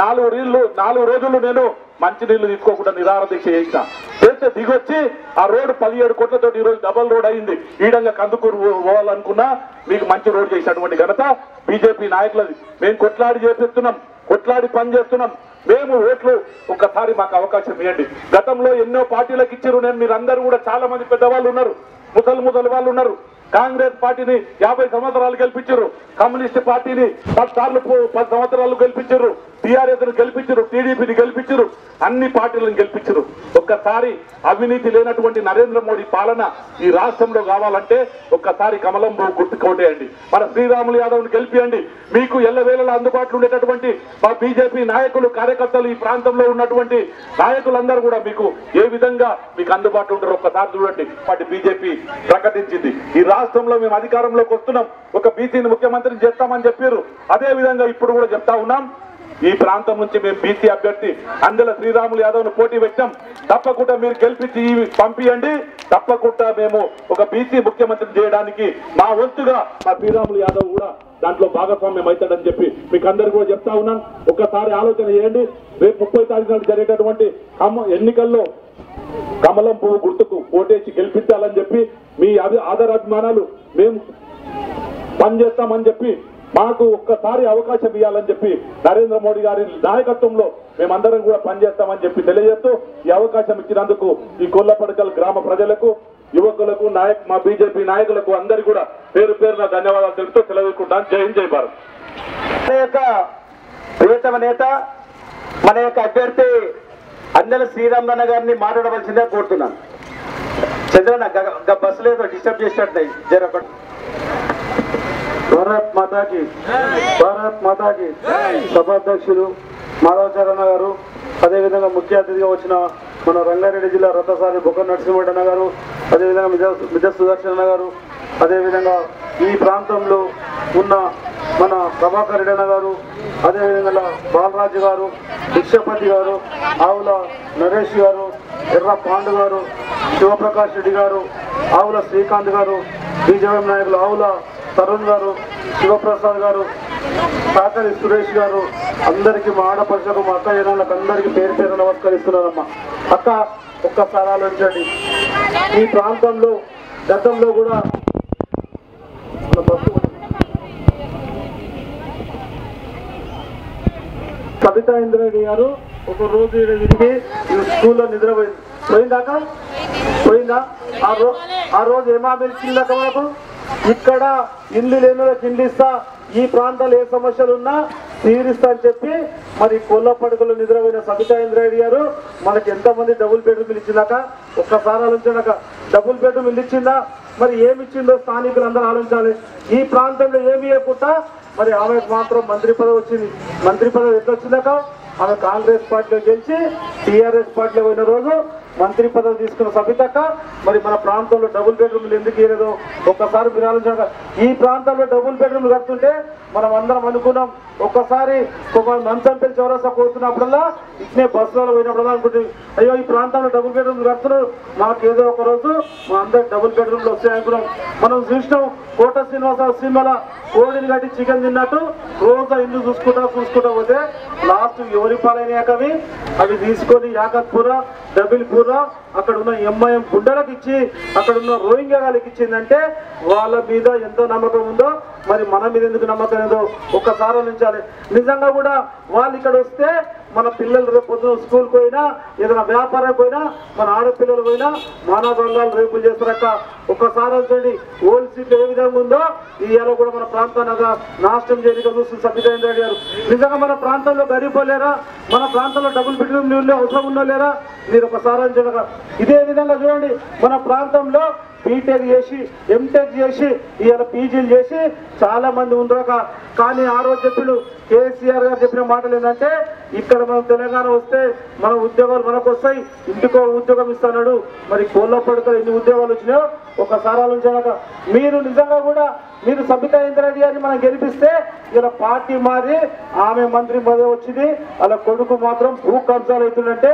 4 రోజులు నేను మంచినీళ్లు తీసుకోకుండా నిరాహార దీక్ష చేస్తే దిగొచ్చి ఆ రోడ్డు 17 కోట్లతో ఈ రోజు డబల్ రోడ్ అయింది. ఈడంగా కందుకూరు పోవాలనుకున్నా మీకు మంచి రోడ్ చేసినటువంటి ఘనత బీజేపీ నాయకులది. మేము కొట్లాడి చేపిస్తున్నాం, కొట్లాడి పని చేస్తున్నాం. మేము ఓట్లు ఒక్కసారి మాకు అవకాశం ఇవ్వండి. గతంలో ఎన్నో పార్టీలకు ఇచ్చారు. నేను మీరందరూ కూడా చాలా మంది పెద్దవాళ్ళు ఉన్నారు, ముసలి వాళ్ళు ఉన్నారు. కాంగ్రెస్ పార్టీని 50 సంవత్సరాలు గెలిపించారు, కమ్యూనిస్ట్ పార్టీని 10 సార్లు 10 సంవత్సరాలు గెలిపించారు, టీఆర్ఎస్ ను గెలిపించారు, టీడీపీని గెలిపించారు, అన్ని పార్టీలను గెలిపించారు. ఒక్కసారి అవినీతి లేనటువంటి నరేంద్ర మోడీ పాలన ఈ రాష్ట్రంలో కావాలంటే ఒక్కసారి కమలం గుర్తుకోటేయండి, మన శ్రీరాములు యాదవ్ ను గెలిపియండి. మీకు ఎల్లవేళలా అందుబాటులో ఉండేటటువంటి మా బీజేపీ నాయకులు, కార్యకర్తలు, ఈ ప్రాంతంలో ఉన్నటువంటి నాయకులందరూ కూడా మీకు ఏ విధంగా మీకు అందుబాటులో ఉంటారో ఒక్కసారి చూడండి. వాటి బీజేపీ ప్రకటించింది, ఈ రాష్ట్రంలో మేము అధికారంలోకి వస్తున్నాం, ఒక బీసీని ముఖ్యమంత్రిని చేస్తామని చెప్పారు. అదే విధంగా ఇప్పుడు కూడా చెప్తా ఉన్నాం, ఈ ప్రాంతం నుంచి మేము బీసీ అభ్యర్థి అందల శ్రీరాములు యాదవ్ ను పోటీ పెట్టాం. తప్పకుండా మీరు గెలిపించి పంపియండి. తప్పకుండా మేము ఒక బీసీ ముఖ్యమంత్రిని చేయడానికి మా వంతుగా మా శ్రీరాములు యాదవ్ కూడా దాంట్లో భాగస్వామ్యం అవుతాడని చెప్పి మీకు అందరికీ కూడా చెప్తా ఉన్నాను. ఒక్కసారి ఆలోచన చేయండి. రేపు 30 తారీఖు నాడు జరిగేటటువంటి ఎన్నికల్లో కమలం పువ్వు గుర్తుకు ఓటేసి గెలిపించాలని చెప్పి మీ ఆదరాభిమానాలు మేము పనిచేస్తామని చెప్పి మాకు ఒక్కసారి అవకాశం ఇవ్వాలని చెప్పి నరేంద్ర మోడీ గారి నాయకత్వంలో మేమందరం కూడా పనిచేస్తామని చెప్పి తెలియజేస్తూ ఈ అవకాశం ఇచ్చినందుకు ఈ కొల్లపడకల్ గ్రామ ప్రజలకు, యువకులకు, మా బీజేపీ నాయకులకు అందరికీ కూడా పేరు పేరున ధన్యవాదాలు తెలుపుతూ సెలవుకుంటాను. జై హింద్, జై భారత్. మన యొక్క ప్రియతమ నేత, మన యొక్క అభ్యర్థి అందల శ్రీరామన్న గారిని మాట్లాడవలసిందే కోరుతున్నాను. చంద్రన్న బస్సు లేదో డిస్టర్బ్ చేసినట్టు జరగ. భారత్ మాతాకి, భారత్ మాతాకి. సభాధ్యక్షులు మాధవచరణ గారు, అదేవిధంగా ముఖ్య అతిథిగా వచ్చిన మన రంగారెడ్డి జిల్లా రథసారి బొక్క నరసింహరెడ్డి గారు, అదేవిధంగా మిజ సుదర్శన గారు, అదేవిధంగా ఈ ప్రాంతంలో ఉన్న మన ప్రభాకర్ రెడ్డి గారు, అదేవిధంగా బాలరాజు గారు, భిక్షపతి గారు, ఆవుల నరేష్ గారు, ఎర్ర పాండు గారు, శివప్రకాష్ రెడ్డి గారు, ఆవుల శ్రీకాంత్ గారు, బీజేపీ నాయకులు ఆవుల తరుణ్ గారు, శివప్రసాద్ గారు, సాకరి సురేష్ గారు, అందరికీ మా ఆడపడుచులకు, మా అక్క జనాలకు అందరికీ పేరు పేరు నమస్కరిస్తున్నారమ్మా. అక్క ఒక్కసారి ఆలోచించండి, ఈ ప్రాంతంలో గతంలో కూడా కవితా ఇంద్రెడ్డి గారు ఒక రోజు తిరిగి స్కూల్లో నిద్రపోయిందా? ఆ రోజు ఏమా పిలిచిందాక మనకు ఇక్కడ ఇల్లు లేని ఇల్లు ఇస్తా, ఈ ప్రాంతాలు ఏ సమస్యలు ఉన్నా తీరుస్తా అని చెప్పి మరి కొల్లపడుకలు నిద్రపోయిన సబితా ఇంద్రెడ్డి గారు మనకి ఎంతమంది డబుల్ బెడ్రూమ్ ఇచ్చిందాక ఒక్కసారి ఆలోచించాక. డబుల్ బెడ్రూమ్ ఇల్లు ఇచ్చిందా? మరి ఏమి ఇచ్చిందో స్థానికులు అందరూ ఆలోచించాలి. ఈ ప్రాంతంలో ఏమి ఇవ్వకుండా మరి ఆమెకు మాత్రం మంత్రి పదవి వచ్చింది. మంత్రి పదవి ఎట్లా వచ్చిందాక? ఆమె కాంగ్రెస్ పార్టీలో గెలిచి టీఆర్ఎస్ పార్టీలో పోయిన రోజు మంత్రి పదవి తీసుకున్న సబితక్క మరి మన ప్రాంతంలో డబుల్ బెడ్రూమ్లు ఎందుకు ఇవ్వలేదు ఒక్కసారి మీరు ఆలోచించాక. ఈ ప్రాంతంలో డబుల్ బెడ్రూమ్లు కడుతుంటే మనం అందరం అనుకున్నాం, ఒక్కసారి మంచం పెళ్లి చౌరస్తా కోరుతున్నప్పుడల్లా ఇట్నే బస్సులలో పోయినప్పుడల్లా అనుకుంటుంది, అయ్యో ఈ ప్రాంతంలో డబుల్ బెడ్రూమ్లు కడుతున్నారు, మాకు ఏదో ఒక రోజు మా అందరికి డబుల్ బెడ్రూమ్లు వస్తాయనుకున్నాం. మనం చూసినాం కోట శ్రీనివాసరావు సినిమాల కోడిని కట్టి చికెన్ తిన్నట్టు రోజు ఇల్లు చూసుకుంటా పోతే లాస్ట్ ఎవరి పాలైనాక అవి తీసుకొని యాకత్పుర, డబిల్పూర, అక్కడ ఉన్న ఎంఐఎం గుండెలకు ఇచ్చి అక్కడ ఉన్న రోహింగ్యాలకు ఇచ్చిందంటే వాళ్ళ మీద ఎంతో నమ్మకం ఉందో మరి మన మీద ఎందుకు నమ్మకం ఏదో ఒక్కసారి ఆలోచించాలి. నిజంగా కూడా వాళ్ళు ఇక్కడ వస్తే మన పిల్లలు రేపు పొద్దున స్కూల్కి పోయినా, ఏదైనా వ్యాపారం పోయినా, మన ఆడపిల్లలు పోయినా మానవ రేపులు చేస్తారక్క. ఒక్కసారి వచ్చండి ఓల్డ్ సీట్లు ఏ విధంగా ఉందో ఇవాళ కూడా మన ప్రాంతాన్ని నాశనం చేయడానికి చూస్తుంది సబితా ఇంద్రెడ్డి గారు. నిజంగా మన ప్రాంతంలో గరీబ్ లేరా? మన ప్రాంతంలో డబుల్ బెడ్రూమ్ అవసరం ఉన్నా లేరా? మీరు ఒకసారి చూడగా ఇదే విధంగా చూడండి, మన ప్రాంతంలో బీటెక్ చేసి ఎంటెక్ చేసి ఇవాళ పీజీలు చేసి చాలా మంది ఉండరాక. కానీ ఆ రోజు చెప్పిన కేసీఆర్ గారు చెప్పిన మాటలు ఏంటంటే ఇక్కడ మనం తెలంగాణ వస్తే మన ఉద్యోగాలు మనకు వస్తాయి, ఇంటికో ఉద్యోగం ఇస్తున్నాడు. మరి కోళ్ళపడకలు ఎన్ని ఉద్యోగాలు వచ్చినాయో ఒకసారి ఆలోచించాక. మీరు నిజంగా కూడా మీరు సబితా ఇంద్రారెడ్డి గారిని మనం గెలిపిస్తే ఇలా పార్టీ మారి ఆమె మంత్రి పదవి వచ్చింది, అలా కొడుకు మాత్రం భూ కబ్జాలు అవుతుందంటే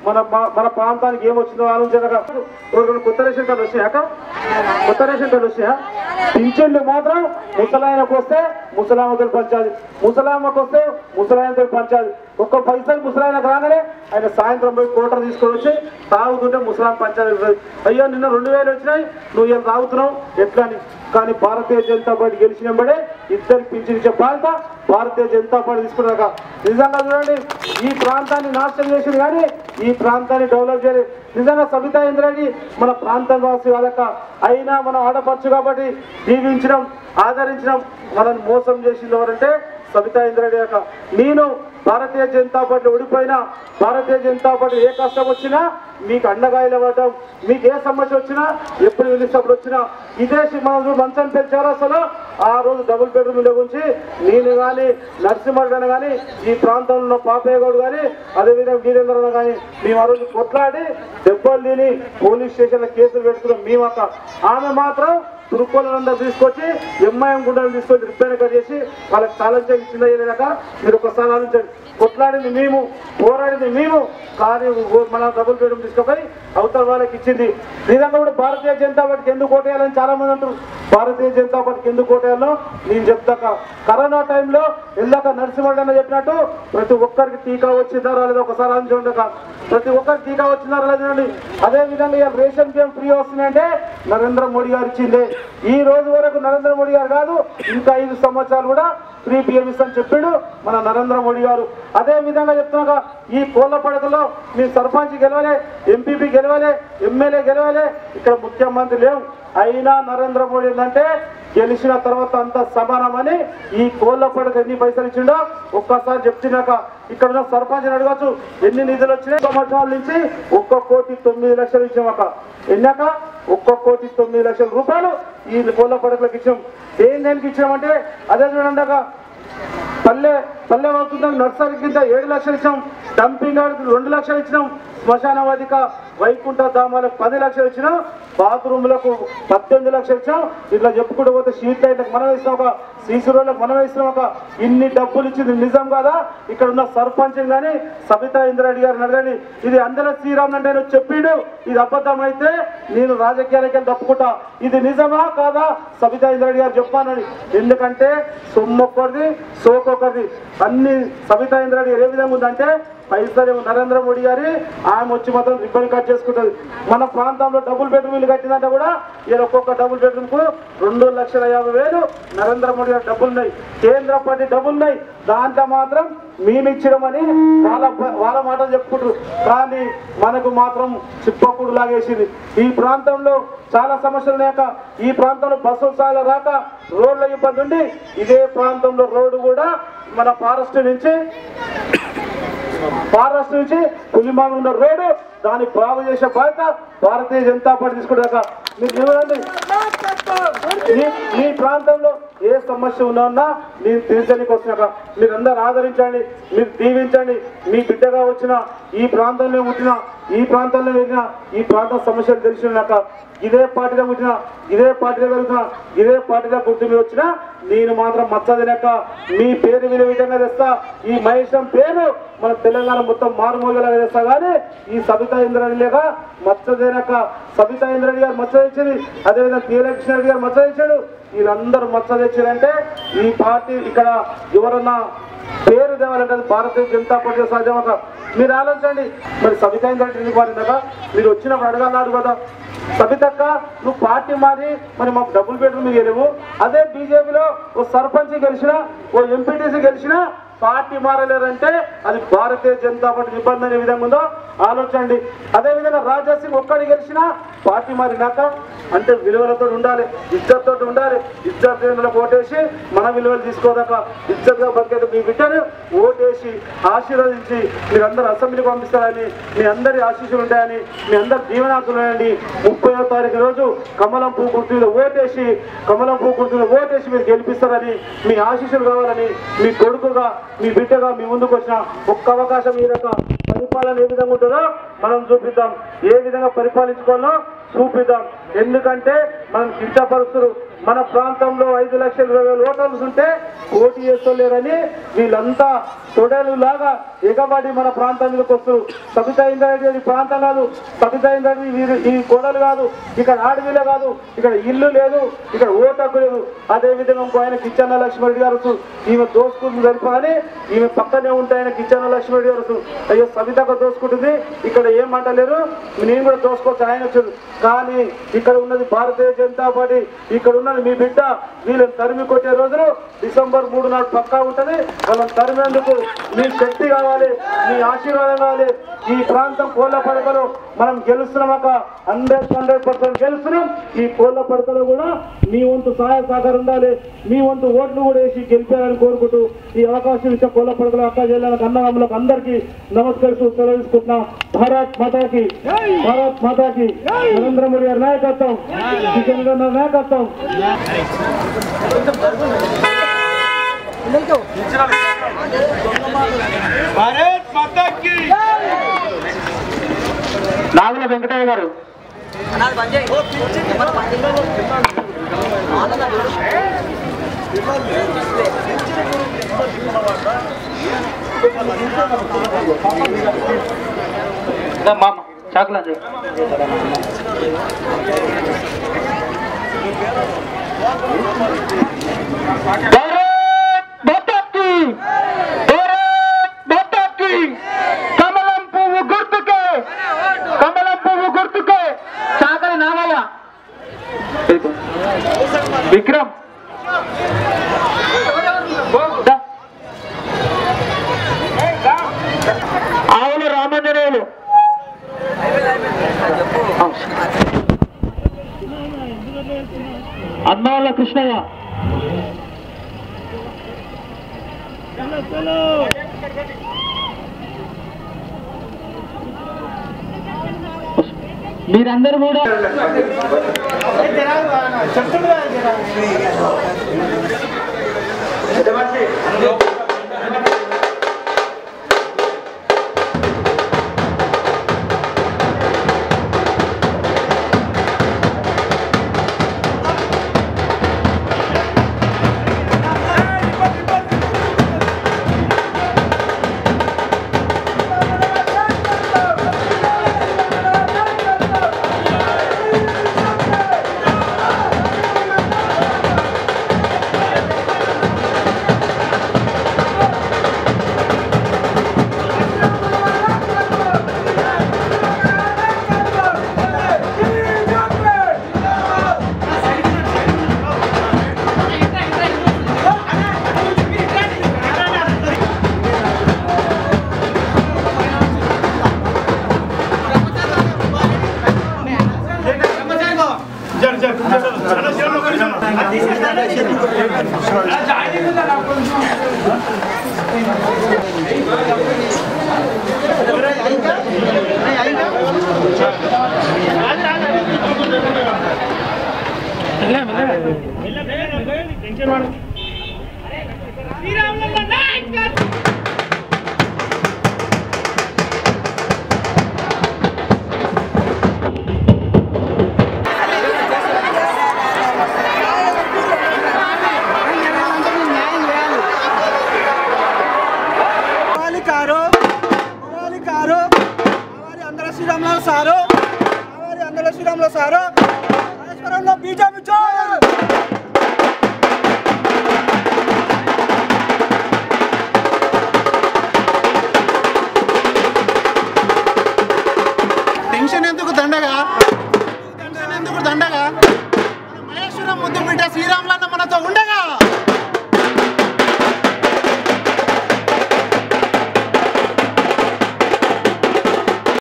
మన ప్రాంతానికి ఏమొచ్చిందో ఆలోచించక. కొత్త రేషన్ కార్డు వచ్చాయాక, కొత్త రేషన్ కార్డు వచ్చాయా? పింఛన్లు మాత్రం ముసలాయనకు వస్తే ముసలామతో పంచాలి, ముసలామ్మకు వస్తే ముసలాయనతో పంచాలి. ఒక్క పైసలు ముసలాయనకు రాగానే ఆయన సాయంత్రం పోయి కోటర్ తీసుకొని వచ్చి తాగుతుంటే ముసలాం పంచాలి. అయ్యో నిన్న 2000 వచ్చినాయి, నువ్వు ఏం తాగుతున్నావు ఎట్లా అని. కానీ భారతీయ జనతా పార్టీ గెలిచినప్పుడే ఇద్దరికి పింఛన్ ఇచ్చే బాధ్యత భారతీయ జనతా పార్టీ తీసుకున్నాక. నిజంగా చూడండి, ఈ ప్రాంతాన్ని నాశనం చేసింది కానీ ఈ ప్రాంతాన్ని డెవలప్ చేయలేదు. నిజంగా సబితా ఇంద్రారెడ్డి మన ప్రాంతం వాసి కాదక్క, అయినా మనం ఆడపడుచు కాబట్టి దీవించడం ఆదరించడం. మనల్ని మోసం చేసింది ఎవరంటే సబితా ఇంద్రారెడ్డి యొక్క. నేను భారతీయ జనతా పార్టీ ఓడిపోయినా భారతీయ జనతా పార్టీ ఏ కష్టం వచ్చినా మీకు అండగా నిలబడటం, మీకు ఏ సమస్య వచ్చినా ఎప్పుడు పిలిచినప్పుడు వచ్చినా ఇదే మనం మంచం పెంచారు. అసలు ఆ రోజు డబుల్ బెడ్రూమ్ గురించి నేను కానీ నరసింహరెడ్డి కానీ ఈ ప్రాంతంలో ఉన్న పాపయ్య గౌడ్ కానీ అదేవిధంగా వీరేంద్ర కానీ మేము ఆ రోజు కొట్లాడి దెబ్బలు తిని పోలీస్ స్టేషన్లో కేసులు పెట్టుకున్నాం మేమక్క. ఆమె మాత్రం తురుకోలందరూ తీసుకొచ్చి ఎంఐఎం గుండాలు తీసుకొచ్చి రిపేర్ కట్ చేసి వాళ్ళకి ఛాలెంజ్ ఇచ్చిందా లేదాక మీరు ఒకసారి ఆలోచించండి. కొట్లాడింది మేము, పోరాడింది మేము, కానీ మన డబుల్ బెడ్రూమ్ తీసుకుపోయి అవతల వాళ్ళకి ఇచ్చింది. నిజంగా కూడా భారతీయ జనతా పార్టీకి ఎందుకు ఓటేయాలని చాలా మంది అంటారు. భారతీయ జనతా పార్టీకి ఎందుకు ఓటేయాలో నేను చెప్తాక. కరోనా టైంలో ఇందాక నరసింహరెడ్డి అన్న చెప్పినట్టు ప్రతి ఒక్కరికి టీకా వచ్చిందా రాలేదా ఒకసారి ఆలోచించండి. ప్రతి ఒక్కరికి టీకా వచ్చిందా రాలేదండి. అదేవిధంగా ఇవాళ రేషన్ బియ్యం ఫ్రీ వస్తుందంటే నరేంద్ర మోడీ గారు ఇచ్చింది. ఈ రోజు వరకు నరేంద్ర మోడీ గారు కాదు, ఇంకా 5 సంవత్సరాలు కూడా ఫ్రీ బియ్యం ఇస్తామని చెప్పాడు మన నరేంద్ర మోడీ గారు. అదే విధంగా చెప్తున్నాక ఈ కోళ్ళపడకలో మీ సర్పంచ్ గెలవలే, ఎంపీపీ గెలవలే, ఎమ్మెల్యే గెలవలే, ఇక్కడ ముఖ్యమంత్రి లేవు. అయినా నరేంద్ర మోడీ ఏంటంటే గెలిచిన తర్వాత అంత సమానమని ఈ కోళ్ళపడక ఎన్ని పైసలు ఇచ్చిండో ఒక్కసారి చెప్తున్నాక. ఇక్కడ ఉన్న సర్పంచ్ అడగచ్చు ఎన్ని నిధులు వచ్చినాయి. సంవత్సరాల నుంచి 1,09,00,000 ఇచ్చామక. ఎన్నాక 1,09,00,000 రూపాయలు ఈ కోళ్ళపడకలకు ఇచ్చాం. దేనికి ఇచ్చామంటే అదే చూడండి, పల్లె అవుతుందని నర్సరీ కింద 7 లక్షలు ఇచ్చాం, డంపింగ్ యార్డ్కి 2 లక్షలు ఇచ్చినాం, శ్మశాన వాటిక వైకుంఠ ధామాలకు 10 లక్షలు ఇచ్చినాం, బాత్రూములకు 18 లక్షలు ఇచ్చాం. ఇట్లా చెప్పుకుంటూ పోతే స్ట్రీట్ లైట్లకు మనం ఇస్తాం ఒక, సీసీ రోడ్లకు మనం ఇస్తున్నాం ఒక. ఇన్ని డబ్బులు ఇచ్చింది నిజం కదా? ఇక్కడ ఉన్న సర్పంచ్ కానీ సబితా ఇంద్రారెడ్డి గారిని అడగండి. ఇది అందరూ శ్రీరామ్ అంటే చెప్పిండు, ఇది అబద్ధం అయితే నేను రాజకీయాలకి తప్పుకుంటా. ఇది నిజమా కాదా సబితా ఇంద్రారెడ్డి గారు చెప్పానని. ఎందుకంటే సొమ్మొక్కరిది సోకొక్కరిది. అన్ని సబితా ఇంద్రారెడ్డి గారు ఏ విధంగా ఉందంటే పైసలు నరేంద్ర మోడీ గారి ఆమె వచ్చి మాత్రం రిబ్బన్ కట్ చేసుకుంటుంది. మన ప్రాంతంలో డబుల్ బెడ్రూమ్ ఇల్లు కట్టిందంటే కూడా ఇలా ఒక్కొక్క డబుల్ బెడ్రూమ్ కు 2,50,000 నరేంద్ర మోడీ గారు డబ్బులు ఉన్నాయి, కేంద్ర పార్టీ డబ్బులు ఉన్నాయి. దాంట్లో మాత్రం మేము ఇచ్చడమని వాళ్ళ మాటలు చెప్పుకుంటారు. కానీ మనకు మాత్రం చిప్పకుడు లాగేసింది. ఈ ప్రాంతంలో చాలా సమస్యలు లేక, ఈ ప్రాంతంలో బస్సులు చాలా రాక, రోడ్ల ఇబ్బంది ఉండి, ఇదే ప్రాంతంలో రోడ్డు కూడా మన ఫారెస్ట్ నుంచి పులిమాన్ ఉన్న రోడ్డు దాన్ని బాగు చేసే బాధ్యత భారతీయ జనతా పార్టీ తీసుకుంటాక. మీరు చూడండి, మీ ప్రాంతంలో ఏ సమస్య ఉన్నా నేను తీర్చడానికి వచ్చినాక మీరందరూ ఆదరించండి, మీరు దీవించండి. మీ బిడ్డగా వచ్చిన ఈ ప్రాంతంలో పుట్టిన, ఈ ప్రాంతంలో వెళ్ళిన, ఈ ప్రాంత సమస్యలు తెలిసినాక ఇదే పార్టీలో పుట్టిన, ఇదే పార్టీలో వెళ్తున్నా, ఇదే పార్టీలో గుర్తు వచ్చినా నేను మాత్రం మచ్చదినక మీ పేరు విలువ విధంగా తెస్తా. ఈ మహేశం పేరు మన తెలంగాణ మొత్తం మారుమోగేలాగా తెస్తా. కానీ ఈ సబితా ఇంద్రారెడ్డి లేక మచ్చదినక. సబితా ఇంద్రారెడ్డి గారు మచ్చ తెచ్చింది, అదేవిధంగా కృష్ణ రెడ్డి గారు మచ్చ తెచ్చాడు. వీళ్ళందరూ మచ్చ తెచ్చారంటే ఈ పార్టీ ఇక్కడ ఎవరన్నా పేరు తేవాలంటే భారతీయ జనతా పార్టీ సాధ్యమక. మీరు ఆలోచించండి. మరి సబితా ఇంద్రారెడ్డి ఎందుకు మారిందాక మీరు వచ్చినప్పుడు అడగన్నాడు కదా, సబితక్క నువ్వు పార్టీ మారి మరి మాకు డబుల్ బెడ్రూమ్ గెలివు, అదే బీజేపీలో ఓ సర్పంచ్ గెలిచినా, ఓ ఎంపీటీసీ గెలిచినా పార్టీ మారలేరంటే అది భారతీయ జనతా పార్టీ నిబంధన ఏ విధంగా ఉందో ఆలోచండి. అదేవిధంగా రాజా సింగ్ ఒక్కడి గెలిచినా పార్టీ మారినాక అంటే విలువలతో ఉండాలి, ఇజ్జత్తో ఉండాలి. ఇజ్జత్ ఓటేసి మన విలువలు తీసుకోదాక ఇజ్జత్గా బతికేది మీ బిడ్డను ఓటేసి ఆశీర్వదించి మీరందరూ అసెంబ్లీకి పంపిస్తారని, మీ అందరి ఆశీస్సులు ఉంటాయని, మీ అందరి దీవెనార్థులు ఉన్నాయండి. 30వ తారీఖు రోజు కమలం పువ్వు గుర్తులో ఓటేసి మీరు గెలిపిస్తారని, మీ ఆశీస్సులు కావాలని, మీ కొడుకుగా మీ బిడ్డగా మీ ముందుకు వచ్చిన ఒక్క అవకాశం ఈ రకం పరిపాలన ఏ విధంగా ఉంటుందో మనం చూపిద్దాం, ఏ విధంగా పరిపాలించుకోవాలో చూపిద్దాం. ఎందుకంటే మనం కించపరుస్తున్నారు. మన ప్రాంతంలో 5,20,000 ఓటర్లు ఉంటే పోటీ చేస్తలేరని వీళ్ళంతా తొడలు లాగా ఎగబడి మన ప్రాంతం మీదకి వస్తారు. సబితా ఇంద్రారెడ్డి ప్రాంతం కాదు, సబితా ఇంద్రారెడ్డి ఈ కోడలు కాదు, ఇక్కడ ఆడవిలే కాదు, ఇక్కడ ఇల్లు లేదు, ఇక్కడ ఓటకు లేదు. అదేవిధంగా ఇంకో ఆయన కిచ్చన్న లక్ష్మణరెడ్డి గారు ఈమె దోసుకుంటుంది సరిపోని ఈమె పక్కనే ఉంటే ఆయన కిచ్చన్న లక్ష్మణరెడ్డి గారు అయ్యో సబితగా దోసుకుంటుంది, ఇక్కడ ఏమంటలేరు, నేను కూడా దోసుకోవచ్చు ఆయన వచ్చారు. కానీ ఇక్కడ ఉన్నది భారతీయ జనతా పార్టీ, ఇక్కడ ఉన్నది మీ బిడ్డ. వీళ్ళని తరిమి కొట్టే రోజులు డిసెంబర్ 3 నాడు పక్కా ఉంటుంది. వాళ్ళని తరిమేందుకు మీ శక్తి కావాలి, మీ ఆశీర్వాదం కావాలి. ఈ ప్రాంతం కోళ్ళ పడకలో మనం గెలుస్తున్నామాక 100% గెలుస్తున్నాం. ఈ కోళ్ళ పడకలో కూడా మీ వంతు సహాయ సహకారం ఉండాలి, మీ వంతు ఓట్లు కూడా వేసి గెలిపారని కోరుకుంటూ ఈ అవకాశం ఇచ్చే కోళ్ళ పడకలో అక్క జిల్లాలకు అన్నదమ్ములకు అందరికీ నమస్కరిస్తూ తెలియజేసుకుంటున్నాం. భారత్ మాతాకి, భారత్ మాతాకి. నరేంద్ర మోడీ గారి నాయకత్వం, కిషన్ రెడ్డి గారి నాయకత్వం. భారత్ మాతాకి. నాగుల వెంకటయ్య గారు మామ చాకులా కమలం పువ్వు గుర్తుకే చాకలి నామయ్య విక్రమ్ ఆవుల రామంజనేయులు అన్నాళ్ళ కృష్ణయ్య మీరందరూ కూడా దండగా మహేశ్వరం ముద్దు బిడ్డ శ్రీరాములన్న